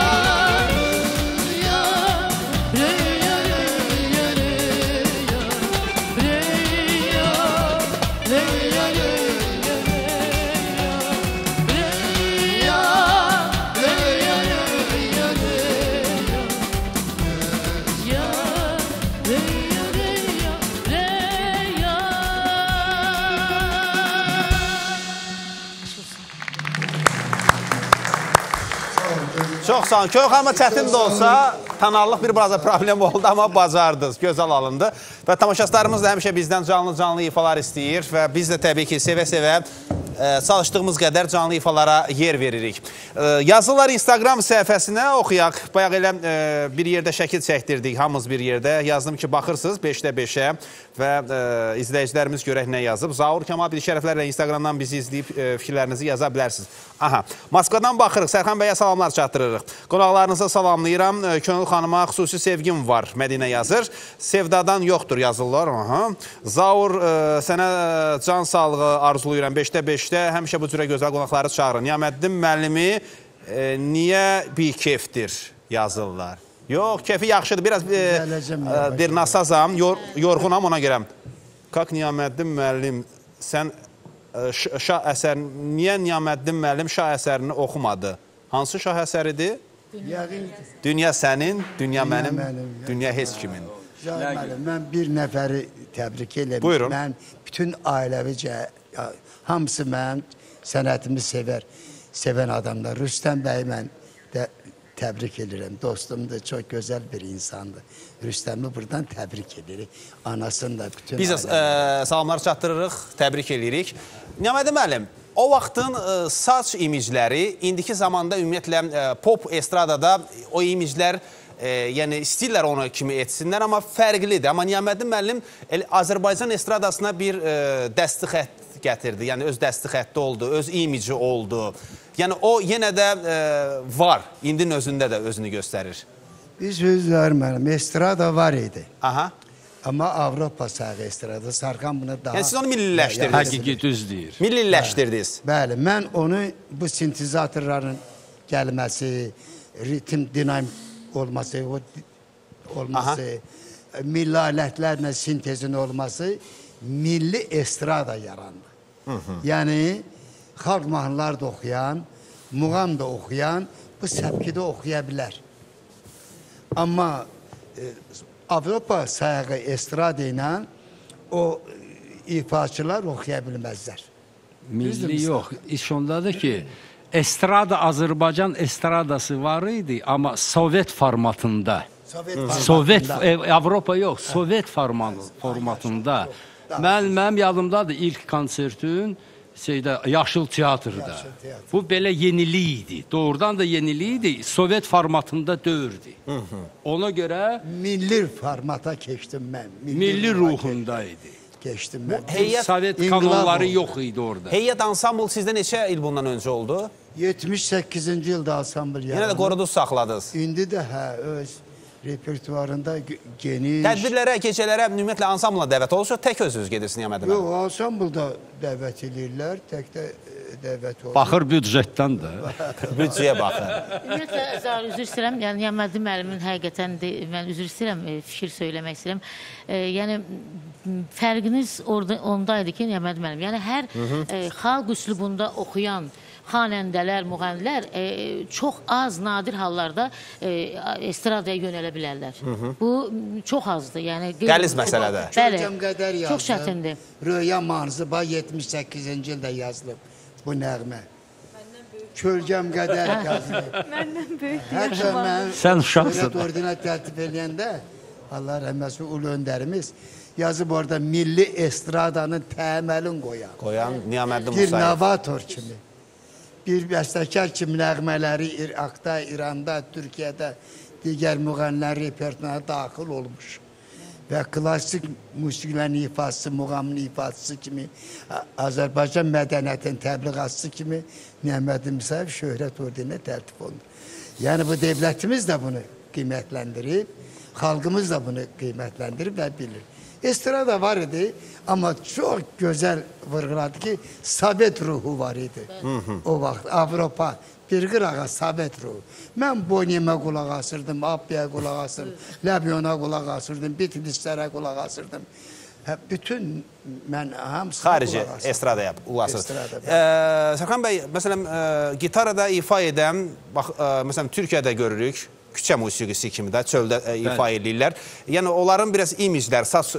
Çox sağ olun. Köy xanıma çətin də olsa, tanarlıq bir balaca problem oldu, amma bacardınız, gözəl alındı. Və tamaşaçılarımız da həmişə bizdən canlı-canlı ifalar istəyir və biz də təbii ki, sevə-sevə çalışdığımız qədər canlı ifalara yer veririk. Yazılar Instagram səhifəsinə oxuyaq. Bayaq elə bir yerdə şəkil çəkdirdik, hamımız bir yerdə. Yazdım ki, baxırsınız beşdə beşə və izləyicilərimiz görək nə yazıb. Zaur Kəmal Bilşərəflərlə Instagramdan bizi izləyib fikirlərinizi yaza bilərsiniz. Aha, Moskvadan baxırıq, Sərxan bəyə salamlar çatdırırıq. Qonaqlarınıza salamlayıram. Könül xanıma xüsusi sevgim var, Mədinə yazır. Sevdadan yoxdur yazırlar. Aha. Zaur, sənə can sağlığı arzuluyuram. beşdə beşdə həmişə bu cürə gözəl qonaqları çağırın. Niyaməddin müəllimi niyə bir kefdir yazırlar. Yox, kefi yaxşıdır. Biraz bir nasazam, yorğunam ona görə. Kak Niyaməddin müəllim, sən şah əsər, niyə Niyaməddin müəllim şah əsərini oxumadı? Hansı şah əsəridir? Dünya sənin, dünya mənim, dünya heç kimin. Mən bir nəfəri təbrik edirəm. Buyurun. Mən bütün ailəvicə, hamısı mənim sənətimi sevər, sevən adamlar. Rüstəm bəyi mən də təbrik edirəm. Dostumdur, çox gözəl bir insandır. Rüstəmi buradan təbrik edirik. Anasını da bütün Biz də salamlar çatdırırıq, təbrik edirik. Niyaməddin müəllim, o vaxtın saç imicləri, indiki zamanda ümumiyyətlə pop estradada o imiclər, yəni istəyirlər onu kimi etsinlər, amma fərqlidir. Amma Niyaməddin müəllim Azərbaycan estradasına bir dəsti xətt gətirdi. Yəni öz dəsti xətti oldu, öz imici oldu. Yəni o yenə də var, indinin özündə də özünü göstərir. Biz özlər mənim, estrada var idi. Aha. Amma Avropa sağı estrada, Sarkan bunu daha... Yəni siz onu milliləşdirdiniz. Həqiqi düz deyir. Milliləşdirdiniz. Bəli, mən onu bu sintezatorların gəlməsi, ritim dinamik olması, olması, milli alətlərlə sintezin olması milli estrada yarandı. Hı -hı. Yəni, xalq mahnılar da oxuyan, muğam da oxuyan, bu səbkidə oxuya bilər. Amma e, Avropa sayağı estrada ilə o ifaçılar oxuya bilməzlər. Milli yox, iş ondadır ki, estrada, Azərbaycan estradası var idi, amma Sovet formatında. Sovet formatında. Sovet, e, Avropa yox, Sovet formatında. Mən, mənim yadımdadır ilk konsertün şeydə, Yaşıl Teatrda. Yaşıl teatr. Bu belə yenilik idi. Doğrudan da yenilik idi. Sovet formatında dövrdü. Hı -hı. Ona görə... Milli formata keçdim mən. Milli, milli ruhundaydı. Keçdim mən. Heyyət, Sovet kanonları yox idi orada. Heyyət ansambl sizdə neçə il bundan öncə oldu? yetmiş səkkizinci ildə ansambl yarandı. Yenə də qoruduz, saxladınız. İndi də hə, öz repertuarında geniş... Tədbirlərə, gecələrə, ümumiyyətlə ansambla dəvət olursa, tək özünüz gedirsiniz Niyaməddin müəllim? Yox, ansamblda dəvət edirlər, tək də dəvət olur. Baxır büdcətdən də. Büdcəyə baxır. Ümumiyyətlə, Zahir, üzr istəyirəm. Yəni, Niyaməddin müəllimin həqiqətən də, mən üzr istəyirəm, fikir söyləmək istəyirəm. Yəni, fərqiniz ondaydı ki, Niyaməddin müəllim, yəni hər xalq üslubunda oxuyan xanəndələr, müğənnilər e, çox az, nadir hallarda e, estradaya yönələ bilərlər. Hı -hı. Bu çox azdır. Yəni, Qəliz məsələdə. Bəli, qədər yazdım. Çox çətindir. Röya mahnısı bax yetmiş səkkizinci ildə yazılıb bu nəğmə. Kölgəm qədər yazılıb. Məndən böyük Hətta mən Sən uşaqsın. Ordinat tərtib eləyəndə Allah rəhməsi ulu öndərimiz yazıb orada milli estradanın təməlin qoyan. Qoyan Niyaməddin Bir Musayev. novator kimi. Bir bəstəkar kimi nəğmələri İraqda, İranda, Türkiyədə digər müğənnilərin repertuarına daxil olmuş. və klassik musiqilərin ifasısı, muğamın ifasısı kimi, Azərbaycan mədəniyyətinin təbliğatçısı kimi Məhəmməd Musayev şöhrət ordinə təltif olunur. Yəni bu devlətimiz də bunu qiymətləndirib, xalqımız da bunu qiymətləndirib və bilir. Estrada var idi, amma çox gözəl vurğuladı ki, Sovet ruhu var idi. O vaxt Avropa, bir qırağa Sovet ruhu. Mən Boniyemə qulaq asırdım, Abbiyə qulaq asırdım, Ləbyona qulaq asırdım, Bitlislərə qulaq asırdım. Bütün mən hamısına Xarici qulaq asırdım. estradaya qulaq asırdım. Sərxan bəy, məsələn, gitarada ifa edən, bax, məsələn, Türkiyədə görürük, küçə musiqisi kimi də çöldə ifa edirlər. Yəni, onların biraz imiclər,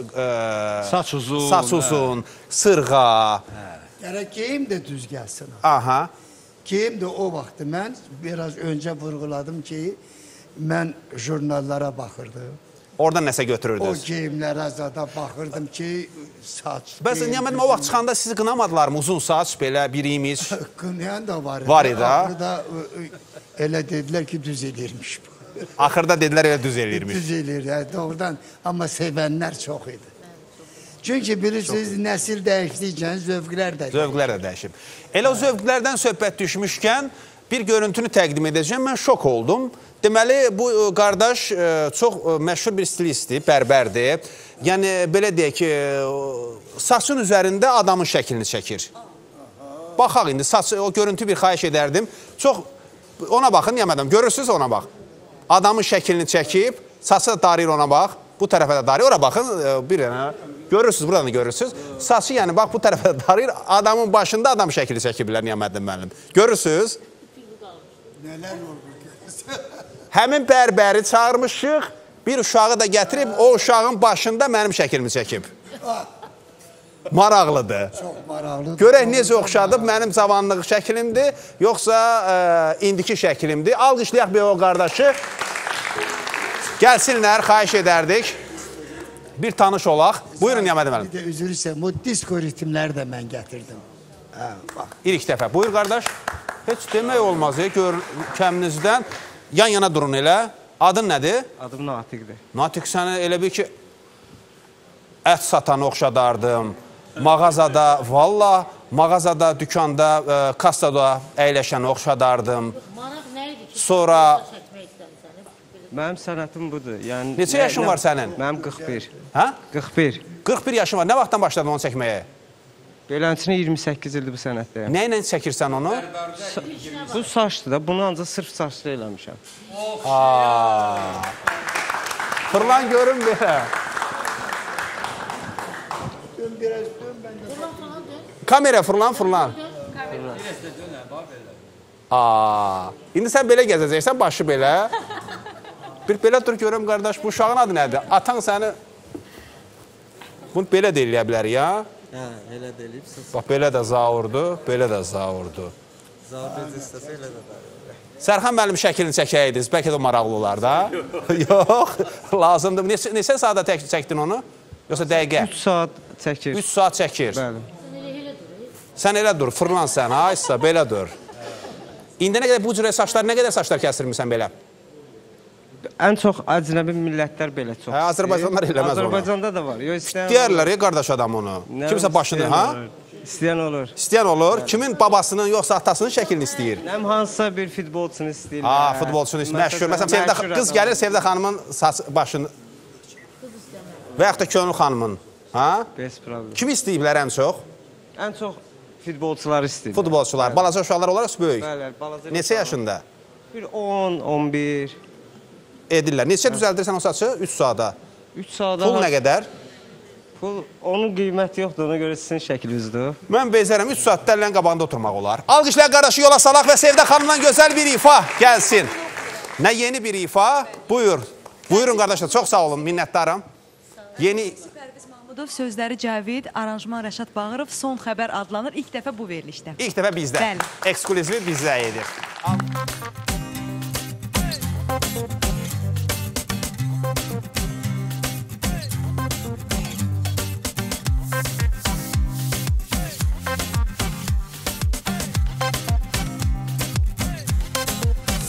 saç uzun, saç uzun, sırğa. Gərək geyim də düz gəlsin. Aha. Geyim də o vaxtı mən biraz öncə vurğuladım ki, mən jurnallara baxırdım. Oradan nəsə O götürürdünüz? geyimlərə zada baxırdım ki, saç... Bəs, niyə mənim o vaxt çıxanda sizi qınamadılar mı? Uzun saç, belə bir imic. Qınayan da var idi. Var idi, ha? Axırda elə dedilər ki, düz elirmiş bu. Axırda dedilər elə düz elirmiş. Düz elir, doğrudan. Amma sevənlər çox idi. Çünki bilirsiniz, nəsil dəyişdikcə zövqlər də Zövqlər də dəyişib. Elə o zövqlərdən söhbət düşmüşkən bir görüntünü təqdim edəcəm. Mən şok oldum. Deməli, bu qardaş çox məşhur bir stilistdir, bərbərdir. Yəni, belə deyək ki, saçın üzərində adamın şəklini çəkir. Baxaq indi, o görüntü bir xahiş edərdim. Çox, ona baxın, yəmədən, görürsünüz ona bax. Adamın şəklini çəkib, saçı da darıyır ona bax, bu tərəfə də darıyır, ora baxın, bir yana, görürsünüz, buradan da görürsünüz. Saçı, yəni, bax, bu tərəfə də darıyır, adamın başında adam şəkli çəkiblər, Niyaməddin müəllim. Görürsünüz? Nələr olur? Həmin bərbəri çağırmışıq, bir uşağı da gətirib, o uşağın başında mənim şəklimi çəkib. Maraqlıdır. Çox maraqlıdır. Görək necə oxşadıb, mənim cavanlıq şəklimdir, yoxsa indiki şəklimdir. Alqışlayaq bir o qardaşı. Gəlsinlər, xahiş edərdik. Bir tanış olaq. Buyurun, Niyaməddin müəllim. Bir də üzr istəyirəm, o disko ritmləri də mən gətirdim. İlk dəfə. Buyur, qardaş. Heç demək olmaz, kəminizdən. Yan-yana durun elə. Adın nədir? Adım Natiqdir. Natiq, səni elə bir ki, ət satanı oxşadardım. Mağazada, valla, mağazada, dükanda, kassada əyləşəni oxşadardım. Maraq nə idi ki? Sonra... Mənim sənətim budur. Yəni, Neçə yaşın var sənin? Mənim qırx bir. Hə? qırx bir. qırx bir yaşın var. Nə vaxtdan başladın onu çəkməyə? Beləncini iyirmi səkkiz ildir bu sənətdəyəm. Nə ilə çəkirsən onu? Bu saçdır da, bunu ancaq sırf saçlı eləmişəm. Fırlan görün belə. Kamera fırlan, fırlan. İndi sən belə gəzəcəksən, başı belə. Bir belə dur görüm, qardaş, bu uşağın adı nədir? Atan səni... Bunu belə də eləyə bilər, ya? Hə, elə də eləyib. Bax, belə də zaurdu, belə də zaurdu. Zaur istəsə elə də da. Sərxan müəllim şəklini çəkəydiniz, bəlkə də maraqlı olar da. Yox, lazımdır. Neçə saata çəkdin onu? Yoxsa dəqiqə? üç saat çəkir. üç saat çəkir. Bəli. Sən elə dur, fırlan sən, aysa, belə dur. İndi nə qədər bu cürə saçlar, nə qədər saçlar kəsdirmirsən belə? Ən çox əcnəbi millətlər belə çox. Hə, Azərbaycanlar eləməz onu. Azərbaycanda da var. Deyərlər, qardaş adam onu. Kimsə başını, ha? İstəyən olur. İstəyən olur. Kimin babasının, yoxsa atasının şəklini istəyir? Həm hansısa bir futbolçunu istəyir. Ha, futbolçunu istəyir, məşhur. Məsələn, qız gəlir, Sevdə xanımın başını və yaxud da Könül xanımın. Kim istəyiblər ən çox? Ən çox futbolçular istəyir. Futbolçular. Balaca uşaqlar olaraq böyük. Bəli, balaca. Neçə yaşında? Bir on, on bir. Edirlər. Neçə düzəldirsən o saçı? üç saata. üç saata. Pul nə qədər? Pul, onun qiyməti yoxdur, ona görə sizin şəklinizdir. Mən bezərəm, üç saat dəllərin qabağında oturmaq olar. Alqışlayan qardaşı yola salaq və Sevdə xanımdan gözəl bir ifa gəlsin. Nə yeni bir ifa? Buyur. Buyurun qardaşlar, çox sağ olun, minnətdarım. Yeni... Pərviz Mahmudov, sözləri Cavid, aranjman Rəşad Bağırov, Son Xəbər adlanır. İlk dəfə bu verilişdə. İlk dəfə bizdə. Bəli. Eksklüziv bizdə edir.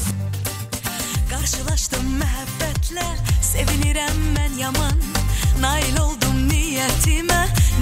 Qarşılaşdım məhəbbətlə, sevinirəm mən yaman.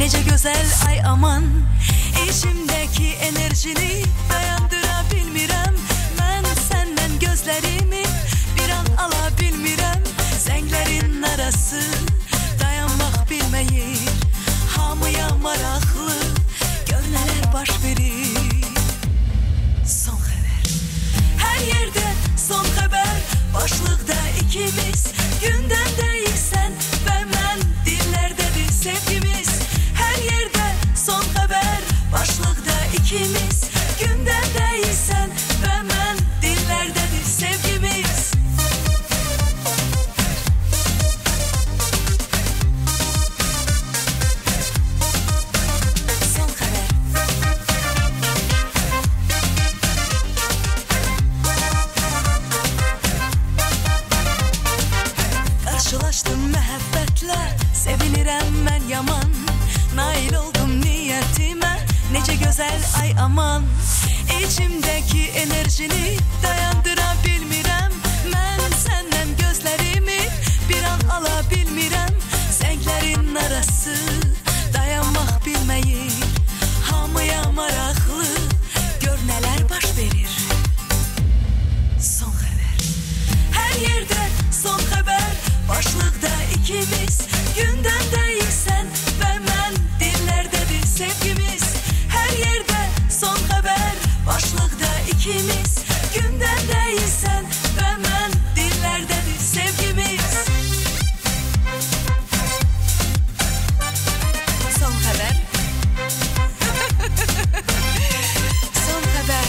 Nece güzel ay aman, içimdeki enerjini dayandıra bilmirəm. Mən səndən gözlərimi bir an ala bilmirəm. Zənglərin arası dayanmaq bilməyir. Hamıya maraqlı gör nələr baş verir. Son xəbər, hər yerdə son xəbər. Başlıqda ikimiz, gündəmdəyik sən və mən. Dillərdədir sevgimiz, hər yerdə son xəbər. Başlıqda ikimiz, gündəmdəyik sən və mən. Dillərdədir sevgimiz. Son xəbər. Karşılaşdım məhəbbətlə, sevinirəm mən yaman. Nail oldum niyyətimə, necə gözəl ay aman. İçimdəki enerjini dayandıra bilmirəm. Mən səndən gözlərimi bir an ala bilmirəm. Zənglərin arası dayanmaq bilməyir. Hamıya maraqlı gör nələr baş verir. Son xəbər, hər yerdə son xəbər. Başlıqda ikimiz, gündəmdəyik sən və mən. Dillərdədir sevgimiz, hər yerdə son xəbər. Başlıqda ikimiz, gündəmdəyik sən və mən. Dillərdədir sevgimiz. Son xəbər. Son xəbər.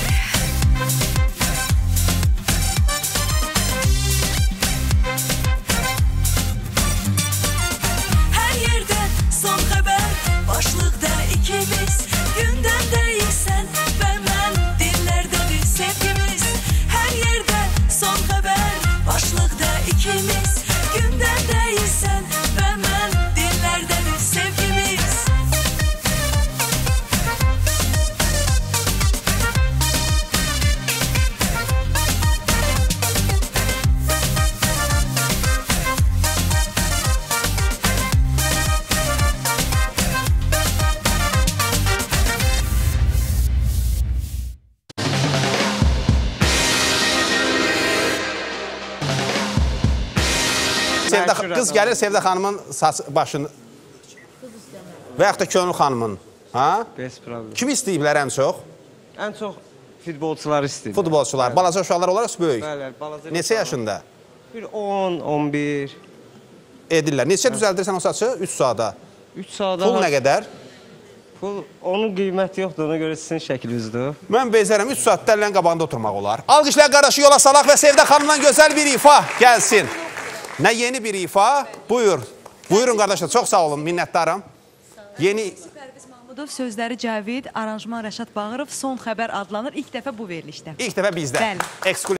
Hər yerdə son xəbər. Başlıqda ikimiz, gündəmdəyik sən və mən. Dillərdədir sevgimiz, hər yerdə son xəbər. Başlıqda ikimiz, gündəmdəyik sən və mən. Dillərdədir sevgimiz. Sevdə, qız gəlir Sevdə xanımın saç, başını və yaxud da Könül xanımın. Ha? Best problem. Kim istəyiblər ən çox? Ən çox futbolçular istəyir. Futbolçular. Balaca uşaqlar olaraq böyük. Bəli, balaca. Neçə yaşında? Bir on, on bir. Edirlər. Neçə düzəldirsən o saçı? üç saata. üç saata. Pul nə qədər? Pul, onun qiyməti yoxdur, ona görə sizin şəklinizdir. Mən bezərəm, üç saat dəllərin qabağında oturmaq olar. Alqışlar qarşı yola salaq və Sevdə xanımdan gözəl bir ifa gəlsin. Nə yeni bir ifa? Buyur. Buyurun qardaşlar, çox sağ olun, minnətdarım. Yeni... Pərviz Mahmudov, sözləri Cavid, aranjman Rəşad Bağırov, Son Xəbər adlanır. İlk dəfə bu verilişdə. İlk dəfə bizdə. Bəli. Ekskluziv.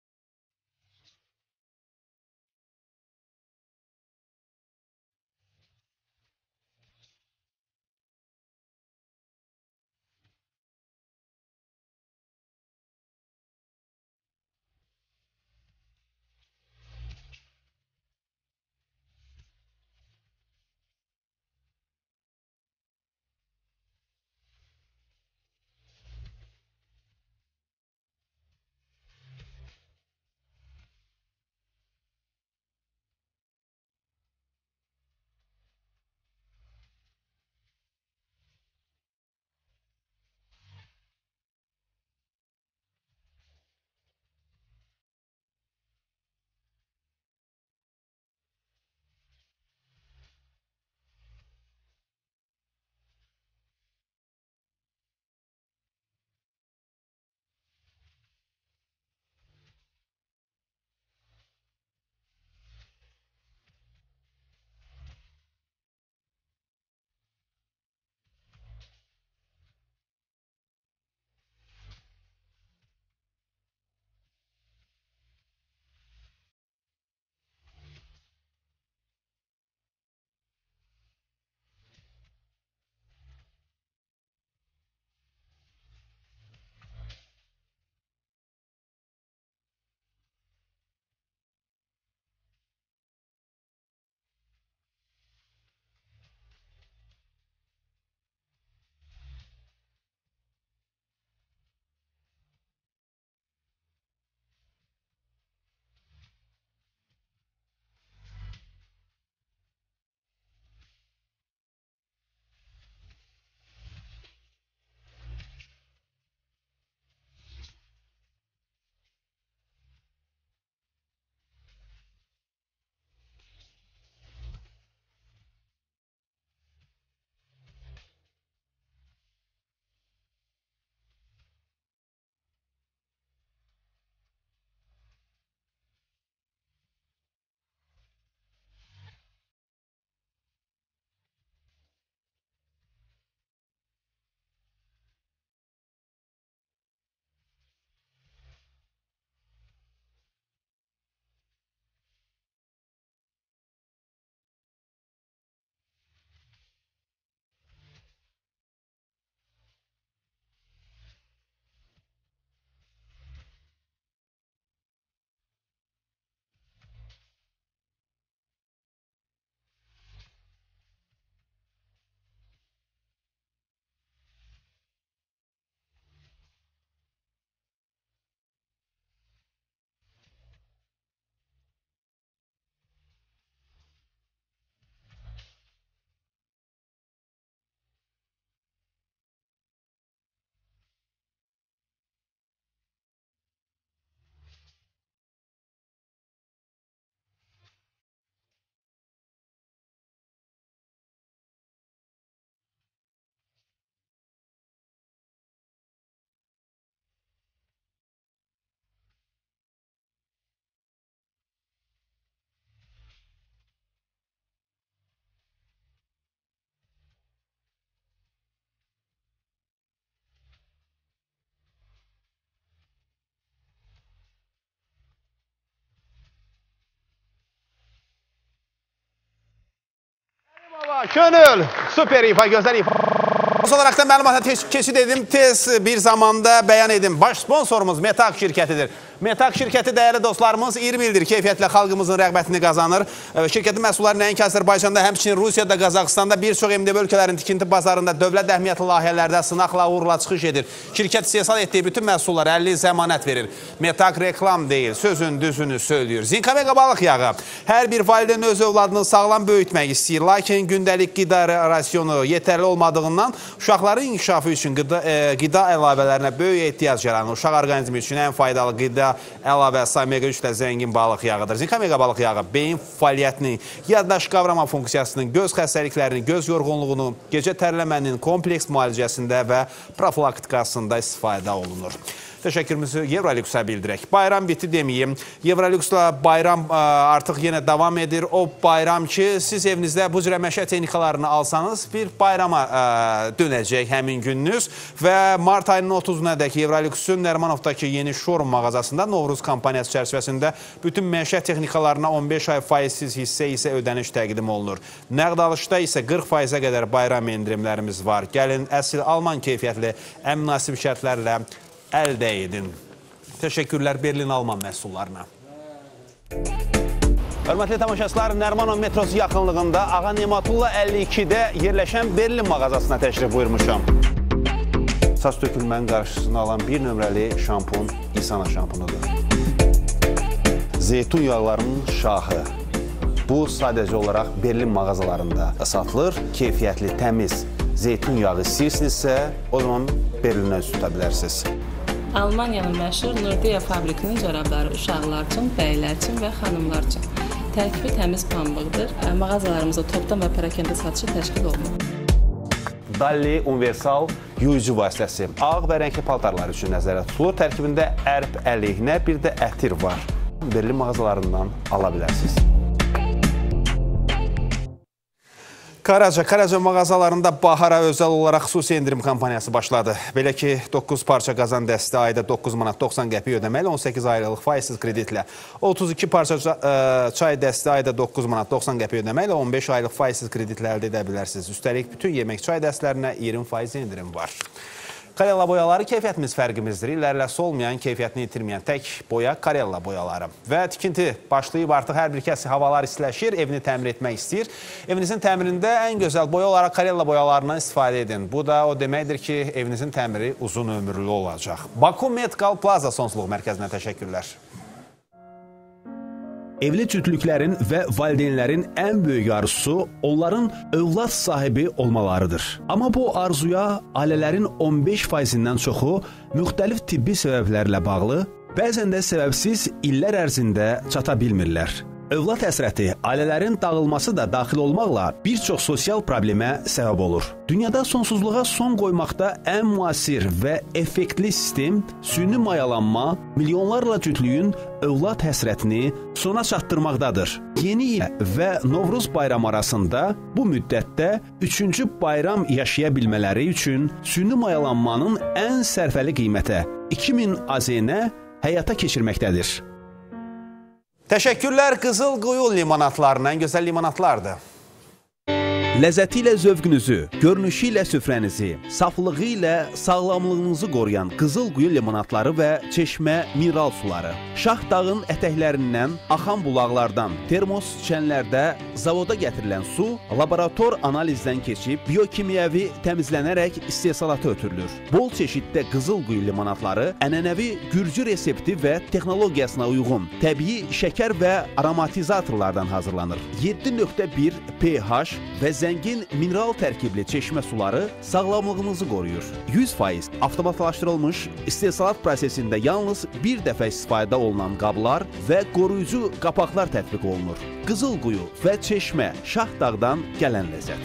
Könül, süper ifa, gözəl ifa. Son olaraq da məlumata keçid edim, tez bir zamanda bəyan edim. Baş sponsorumuz Metak şirkətidir. Metak şirkəti dəyərli dostlarımız iyirmi ildir keyfiyyətlə xalqımızın rəğbətini qazanır. Şirkətin məhsulları nəinki Azərbaycanda, həmçinin Rusiyada, Qazaxıstanda bir çox M D B ölkələrin tikinti bazarında dövlət əhəmiyyətli layihələrdə sınaqla uğurla çıxış edir. Şirkət istehsal etdiyi bütün məhsullar əlli il zəmanət verir. Metak reklam deyil, sözün düzünü söylüyor. Zinkamega balıq yağı. Hər bir valideyn öz övladını sağlam böyütmək istəyir. Lakin gündəlik qida rasionu yetərli olmadığından uşaqların inkişafı üçün qida, e, qida əlavələrinə böyük ehtiyac yaranır. Uşaq orqanizmi üçün ən faydalı qida əlavəsi omega üç ilə zəngin balıq yağıdır. Zinkamega balıq yağı beyin fəaliyyətini, yaddaş qavrama funksiyasının, göz xəstəliklərinin, göz yorğunluğunu, gecə tərləmənin kompleks müalicəsində və profilaktikasında istifadə olunur. Təşəkkürümüzü Evrolüksə bildirək. Bayram biti deməyim. Evrolükslə bayram ə, artıq yenə davam edir. O bayram ki, siz evinizdə bu cürə məşə texnikalarını alsanız, bir bayrama ə, dönəcək həmin gününüz. Və mart ayının otuzuna dək Evrolüksün Nərmanovdakı yeni şorum mağazasında Novruz kampaniyası çərçivəsində bütün məşə texnikalarına on beş ay faizsiz hissə isə ödəniş təqdim olunur. Nəqd alışda isə qırx faizə qədər bayram endirimlərimiz var. Gəlin, əsl Alman keyfiyyətli, ən münasib şərtlərlə əldə edin. Təşəkkürlər Berlin Alman məhsullarına. Hörmətli tamaşaçılar, Nərmanov metrosu yaxınlığında Ağa Nematullah əlli ikidə yerləşən Berlin mağazasına təşrif buyurmuşam. Saç tökülmənin qarşısını alan bir nömrəli şampun İsana şampunudur. Zeytun yağlarının şahı. Bu sadəcə olaraq Berlin mağazalarında satılır. Keyfiyyətli, təmiz zeytun yağı istəyirsinizsə, o zaman Berlinə üst tuta bilərsiniz. Almaniyanın məşhur Nurdiya fabrikinin corabları uşaqlar üçün, bəylər üçün və xanımlar üçün. Tərkibi təmiz pambıqdır. Mağazalarımızda topdan və parakende satışı təşkil olunur. Dalli universal yuyucu vasitəsi ağ və rəngli paltarlar üçün nəzərdə tutulur. Tərkibində ərb, əleyhinə, bir də ətir var. Berlin mağazalarından ala bilərsiniz. Karaca, Karaca mağazalarında bahara özəl olaraq xüsusi endirim kampaniyası başladı. Belə ki, doqquz parça qazan dəsti ayda doqquz manat doxsan qəpik ödəməklə on səkkiz aylıq faizsiz kreditlə, otuz iki parça çay dəsti ayda doqquz manat doxsan qəpik ödəməklə on beş aylıq faizsiz kreditlə əldə edə bilərsiniz. Üstəlik, bütün yemək çay dəstlərinə iyirmi faiz endirim var. Karella boyaları keyfiyyətimiz fərqimizdir. İllərlə solmayan, keyfiyyətini itirməyən tək boya Karella boyaları. Və tikinti başlayıb artıq hər bir kəs havalar istiləşir, evini təmir etmək istəyir. Evinizin təmirində ən gözəl boya olaraq Karella boyalarından istifadə edin. Bu da o deməkdir ki, evinizin təmiri uzun ömürlü olacaq. Baku Medcal Plaza sonsuzluq mərkəzinə təşəkkürlər. Evli cütlüklərin və valideynlərin ən böyük arzusu onların övlad sahibi olmalarıdır. Amma bu arzuya ailələrin on beş faizindən çoxu müxtəlif tibbi səbəblərlə bağlı, bəzən də səbəbsiz illər ərzində çata bilmirlər. Övlad həsrəti, ailələrin dağılması da daxil olmaqla bir çox sosial problemə səbəb olur. Dünyada sonsuzluğa son qoymaqda ən müasir və effektli sistem süni mayalanma milyonlarla cütlüyün övlad həsrətini sona çatdırmaqdadır. Yeni il və Novruz bayramı arasında bu müddətdə üçüncü bayram yaşaya bilmələri üçün süni mayalanmanın ən sərfəli qiymətə iki min A Z N həyata keçirməkdədir. Təşəkkürlər Qızıl Quyu limonatlarına, ən gözəl limonatlardır. Ləzzəti ilə zövqünüzü, görünüşü ilə süfrənizi, saflığı ilə sağlamlığınızı qoruyan Qızıl Quyu limonatları və çeşmə mineral suları. Şah dağın ətəklərindən, axan bulaqlardan, termos çənlərdə zavoda gətirilən su laborator analizdən keçib biokimyəvi təmizlənərək istehsalata ötürülür. Bol çeşiddə Qızıl Quyu limonatları ənənəvi gürcü resepti və texnologiyasına uyğun təbii şəkər və aromatizatorlardan hazırlanır. yeddi nöqtə bir pH və zəngin mineral tərkibli çeşmə suları sağlamlığınızı qoruyur. yüz faiz avtomatlaşdırılmış istehsalat prosesində yalnız bir dəfə istifadə olunan qablar və qoruyucu qapaqlar tətbiq olunur. Qızıl Quyu və çeşmə Şahdağdan gələn ləzzət.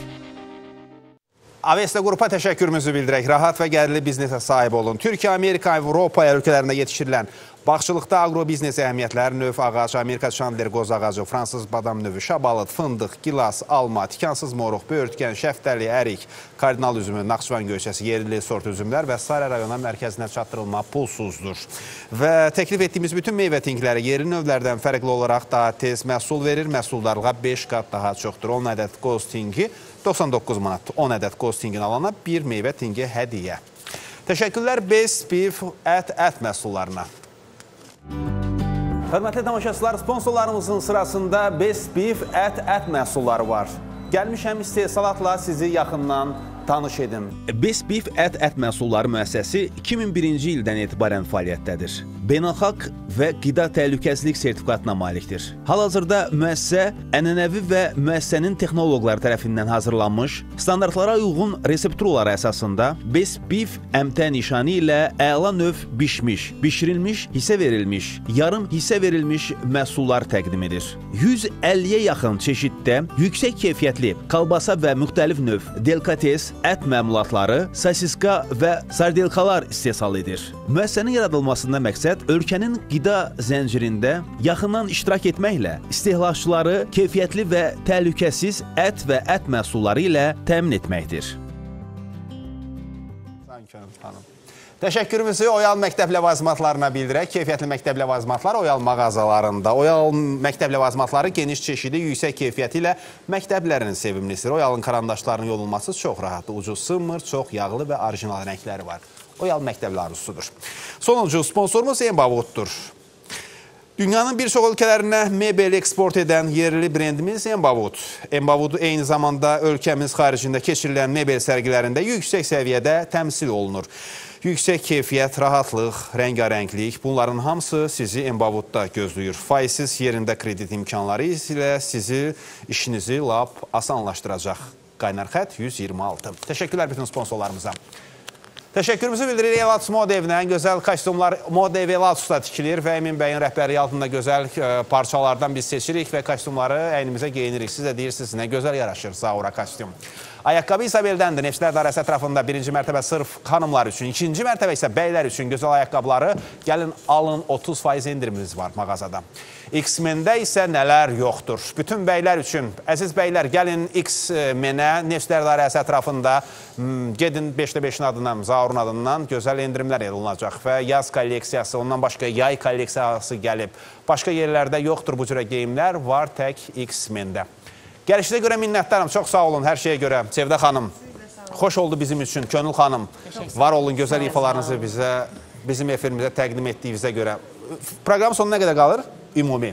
Avesta qrupa təşəkkürümüzü bildirək. Rahat və gəlirli biznesə sahib olun. Türkiyə, Amerika, Avropa ölkələrində yetişdirilən baxçılıqda agrobiznes əhəmiyyətləri növ ağac, Amerika Chandler qoz ağacı, Fransız badam növü, şabalıd, fındıq, gilas, alma, tikansız moruq, böyürtkən, şəftəli, ərik, kardinal üzümü, Naxçıvan göyçəsi, yerli sort üzümlər və Sarı rayona mərkəzinə çatdırılma pulsuzdur. Və təklif etdiyimiz bütün meyvə tinkləri yerli növlərdən fərqli olaraq daha tez məhsul verir. Məhsuldarlığa beş qat daha çoxdur. on ədəd qoz tinki doxsan doqquz manat on ədəd qoz tingin alana bir meyvə tingi hədiyyə. Təşəkkürlər Best Beef ət ət məhsullarına. Hörmətli tamaşaçılar, sponsorlarımızın sırasında Best Beef ət ət məhsulları var. Gəlmişəm istehsalatla sizi yaxından tanış edim. Best Beef ət ət məhsulları müəssisəsi iki min birinci ildən etibarən fəaliyyətdədir. Beynəlxalq və qida təhlükəsizlik sertifikatına malikdir. Hal-hazırda müəssisə ənənəvi və müəssisənin texnoloqları tərəfindən hazırlanmış, standartlara uyğun resepturları əsasında Best Beef M T nişanı ilə əla növ bişmiş, bişirilmiş, hissə verilmiş, yarım hissə verilmiş məhsullar təqdim edir. yüz əlliyə yaxın çeşiddə yüksək keyfiyyətli kalbasa və müxtəlif növ delikates, ət məmulatları, sosiska və sardelkalar istehsal edir. Müəssisənin yaradılmasında məqsəd ölkənin qida zəncirində yaxından iştirak etməklə istehlakçıları keyfiyyətli və təhlükəsiz ət və ət məhsulları ilə təmin etməkdir. Təşəkkürümüzü Oyal məktəb ləvazimatlarına bildirək. Keyfiyyətli məktəb ləvazimatları Oyal mağazalarında. Oyal məktəb ləvazimatları geniş çeşidi, yüksək keyfiyyəti ilə məktəblərinin sevimlisidir. Oyalın karandaşlarının yolunması çox rahatdır. Ucuz sınmır, çox yağlı və orijinal rəngləri var. Oyal məktəbli arzusudur. Sonuncu sponsorumuz Embavuddur. Dünyanın bir çox ölkələrinə mebel eksport edən yerli brendimiz Embavud. Embavud eyni zamanda ölkəmiz xaricində keçirilən mebel sərgilərində yüksək səviyyədə təmsil olunur. Yüksək keyfiyyət, rahatlıq, rəngarənglik, bunların hamısı sizi Embavudda gözləyir. Faizsiz yerində kredit imkanları ilə sizi, işinizi lap asanlaşdıracaq. Qaynar xət yüz iyirmi altı. Təşəkkürlər bütün sponsorlarımıza. Təşəkkürümüzü bildiririk Elatus Moda evinə. Gözəl kostyumlar Moda evi Elatusda tikilir və Emin bəyin rəhbəri altında gözəl parçalardan biz seçirik və kostyumları əynimizə geyinirik. Siz də deyirsiniz, nə gözəl yaraşır Zaura kostyum. Ayaqqabı İsabeldəndir. Neftçilər Dairəsi ətrafında birinci mərtəbə sırf xanımlar üçün, ikinci mərtəbə isə bəylər üçün gözəl ayaqqabıları gəlin alın, otuz faiz indirimimiz var mağazada. X-Men'də isə nələr yoxdur. Bütün bəylər üçün, əziz bəylər, gəlin X-Men'ə, Neftçilər Dairəsi ətrafında gedin beşdə beşin adından, Zaurun adından gözəl indirimlər olunacaq və yaz kolleksiyası, ondan başqa yay kolleksiyası gəlib. Başqa yerlərdə yoxdur bu cürə geyimlər, var tək X-Men'də. Gəlişinə görə minnətdarım, çox sağ olun hər şeyə görə. Sevdə xanım, xoş oldu bizim üçün, Könül xanım. Var olun, gözəl ifalarınızı bizə, bizim efirimizə təqdim etdiyinizə görə. Proqram sonuna qədər qalır, ümumi.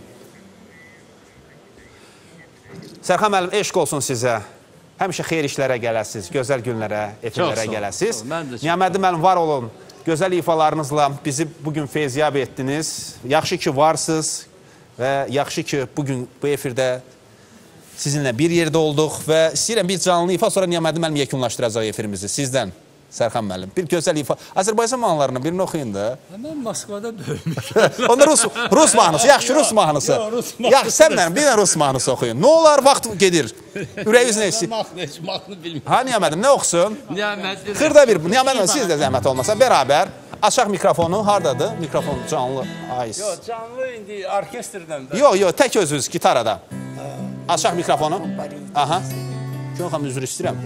Sərxan müəllim, eşq olsun sizə. Həmişə xeyir işlərə gələsiniz, gözəl günlərə, efirlərə gələsiniz. Niyaməddin müəllim, var olun, gözəl ifalarınızla bizi bugün feyziyab etdiniz. Yaxşı ki, varsınız və yaxşı ki, bugün bu efirdə sizinlə bir yerdə olduq və istəyirəm bir canlı ifa, sonra Niyaməddin müəllim yekunlaşdıracaq efirimizi sizdən, Sərxan müəllim. Bir gözəl ifa. Azərbaycan mahnılarını birini oxuyun da. Mən Moskvada böyümüşəm. Onda Rus mahnısı, yaxşı Rus mahnısı. Yaxşı, sənlə bir də Rus mahnısı oxuyun. Nə olar, vaxt gedir. Ürəyiniz nə istəyir? Heç mahnı bilmirəm. Ha, Niyaməddin, nə oxusun? Niyaməddin. Xırda bir, Niyaməddin, siz də zəhmət olmasa, bərabər. Açaq mikrofonu, haradadır? Mikrofon canlı. Yox, canlı indi orkestrdən. Yox, yox, tək özünüz, gitarada. Açaq mikrofonu. Aha. Könül xanım, üzr istəyirəm.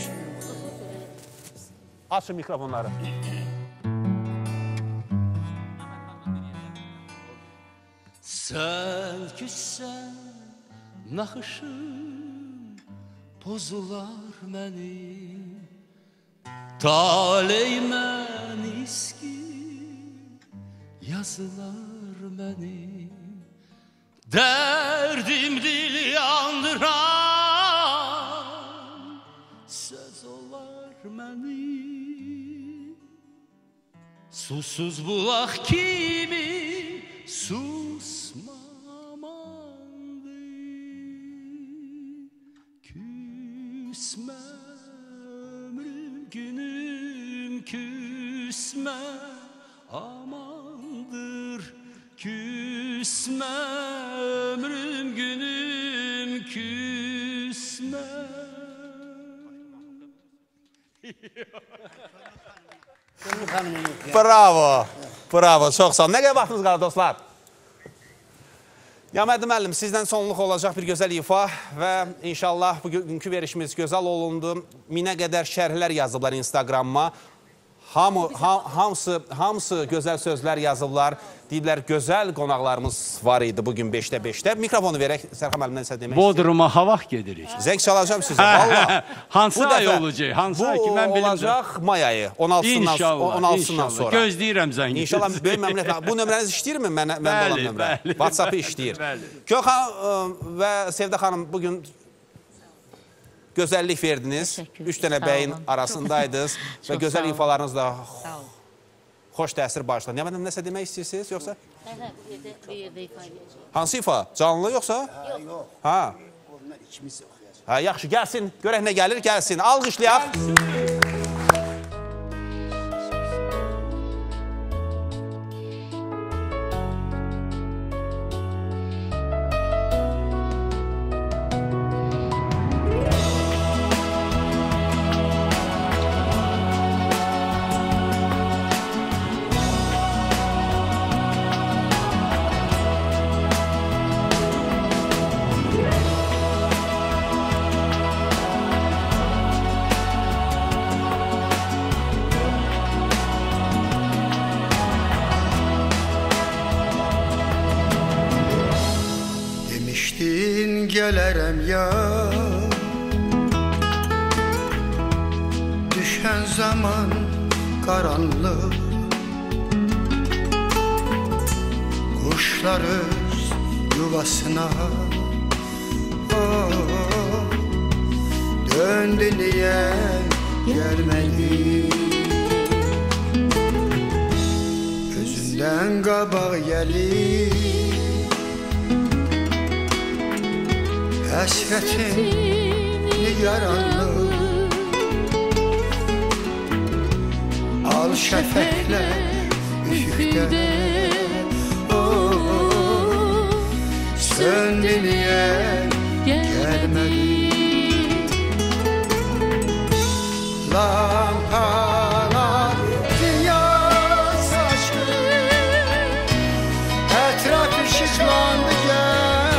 Açın mikrofonları. Sən küsən, naxışım pozular mənim, taley mən iski yazılar mənim, dərdim dil yandıran söz olar mənim. Susuz bulaq kimi susmamandır. Küsmə ömrüm günüm, küsmə amandır. Küsmə ömrüm günüm, küsmə. Bravo, bravo, çox sağ olun. Nə qədər vaxtınız qalır, dostlar? Niyaməddin müəllim, sizdən sonluq olacaq bir gözəl ifa və inşallah bugünkü verişimiz gözəl olundu. Minə qədər şərhlər yazıblar Instagramma. Hamı, ham, hamısı, hamısı gözəl sözlər yazırlar. Deyirlər, gözəl qonaqlarımız var idi bugün beşdə beşdə. Mikrofonu verək, Sərxan müəllimdən isə demək istəyir. Bodruma havaq gedirik. Zəng çalacağım sizə, valla. Hansı ay olacaq? Hansı ay ki, mən bilim. Bu olacaq may ayı, on altısından sonra. Gözləyirəm zəngi. İnşallah, böyük məmnuniyyətlə. Bu nömrəniz işləyirmi? Məndə olan nömrə. WhatsApp-ı işləyir. Gökhan və Sevdə xanım bugün gözəllik verdiniz. Üç dənə bəyin arasındaydınız və gözəl ifalarınız da xoş təsir bağışladı. Niyə məndən nəsə demək istəyirsiniz, yoxsa? Bir yerdə ifa edəcək. Hansı ifa? Canlı, yoxsa? Yox. Ha. Onlar ikimiz oxuyacaq. Ha, yaxşı, gəlsin. Görək nə gəlir, gəlsin. Alqışlayaq. Gələrəm ya düşən zaman qaranlıq quşlar öz yuvasına oh, döndü niyə gəlmədi özündən qabaq gəlir həsrətin nigaranlıq al şəfəklər üfüqdə oh, söndü niyə gəlmədi lampalar dünya saçır ətraf işıqlandı gəl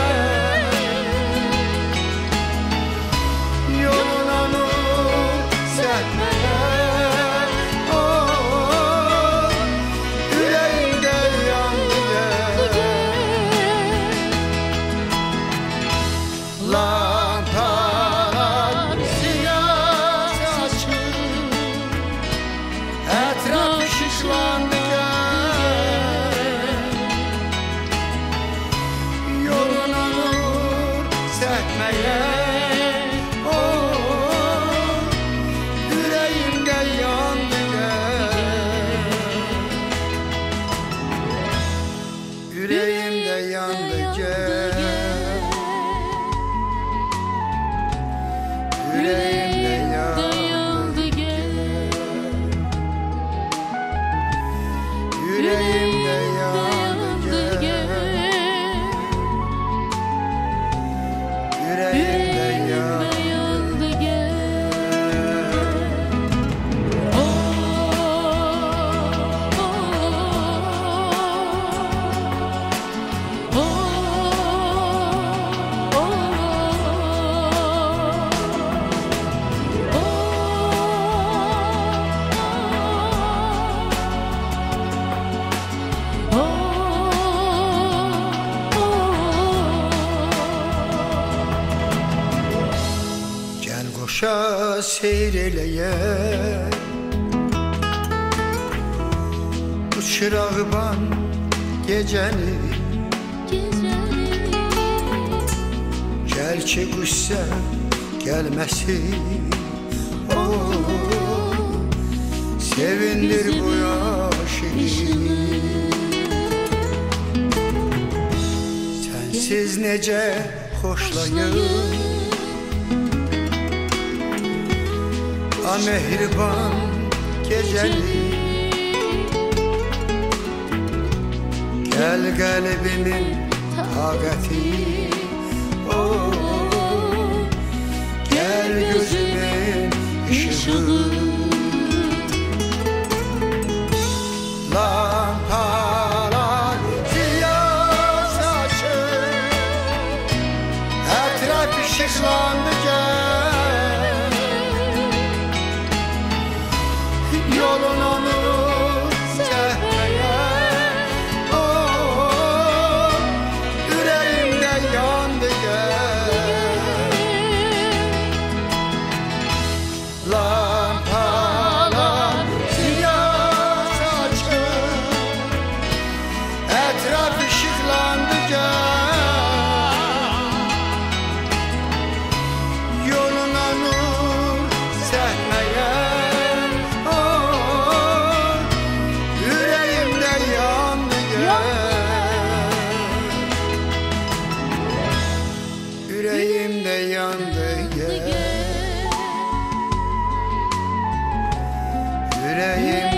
seyr eləyər bu çırağban gecəni gəl ki qüssə gəlməsin oh, sevindir bu yaşını sənsiz necə xoşlayır a mehriban gecəni gəl qəlbimin taqəti oh, gəl gözümün işığı lampalar ziya saçır ətraf işıqlandı gəl Yoluna nur səhnəyə Oh, ürəyimdə yandı gəl Lampalar ziya saçır Ətraf işıqlandı gəl Yoluna nur səhnəyə Oh, ürəyimdə yandı gəl Ürəyimdə yandı gəl Yüreğim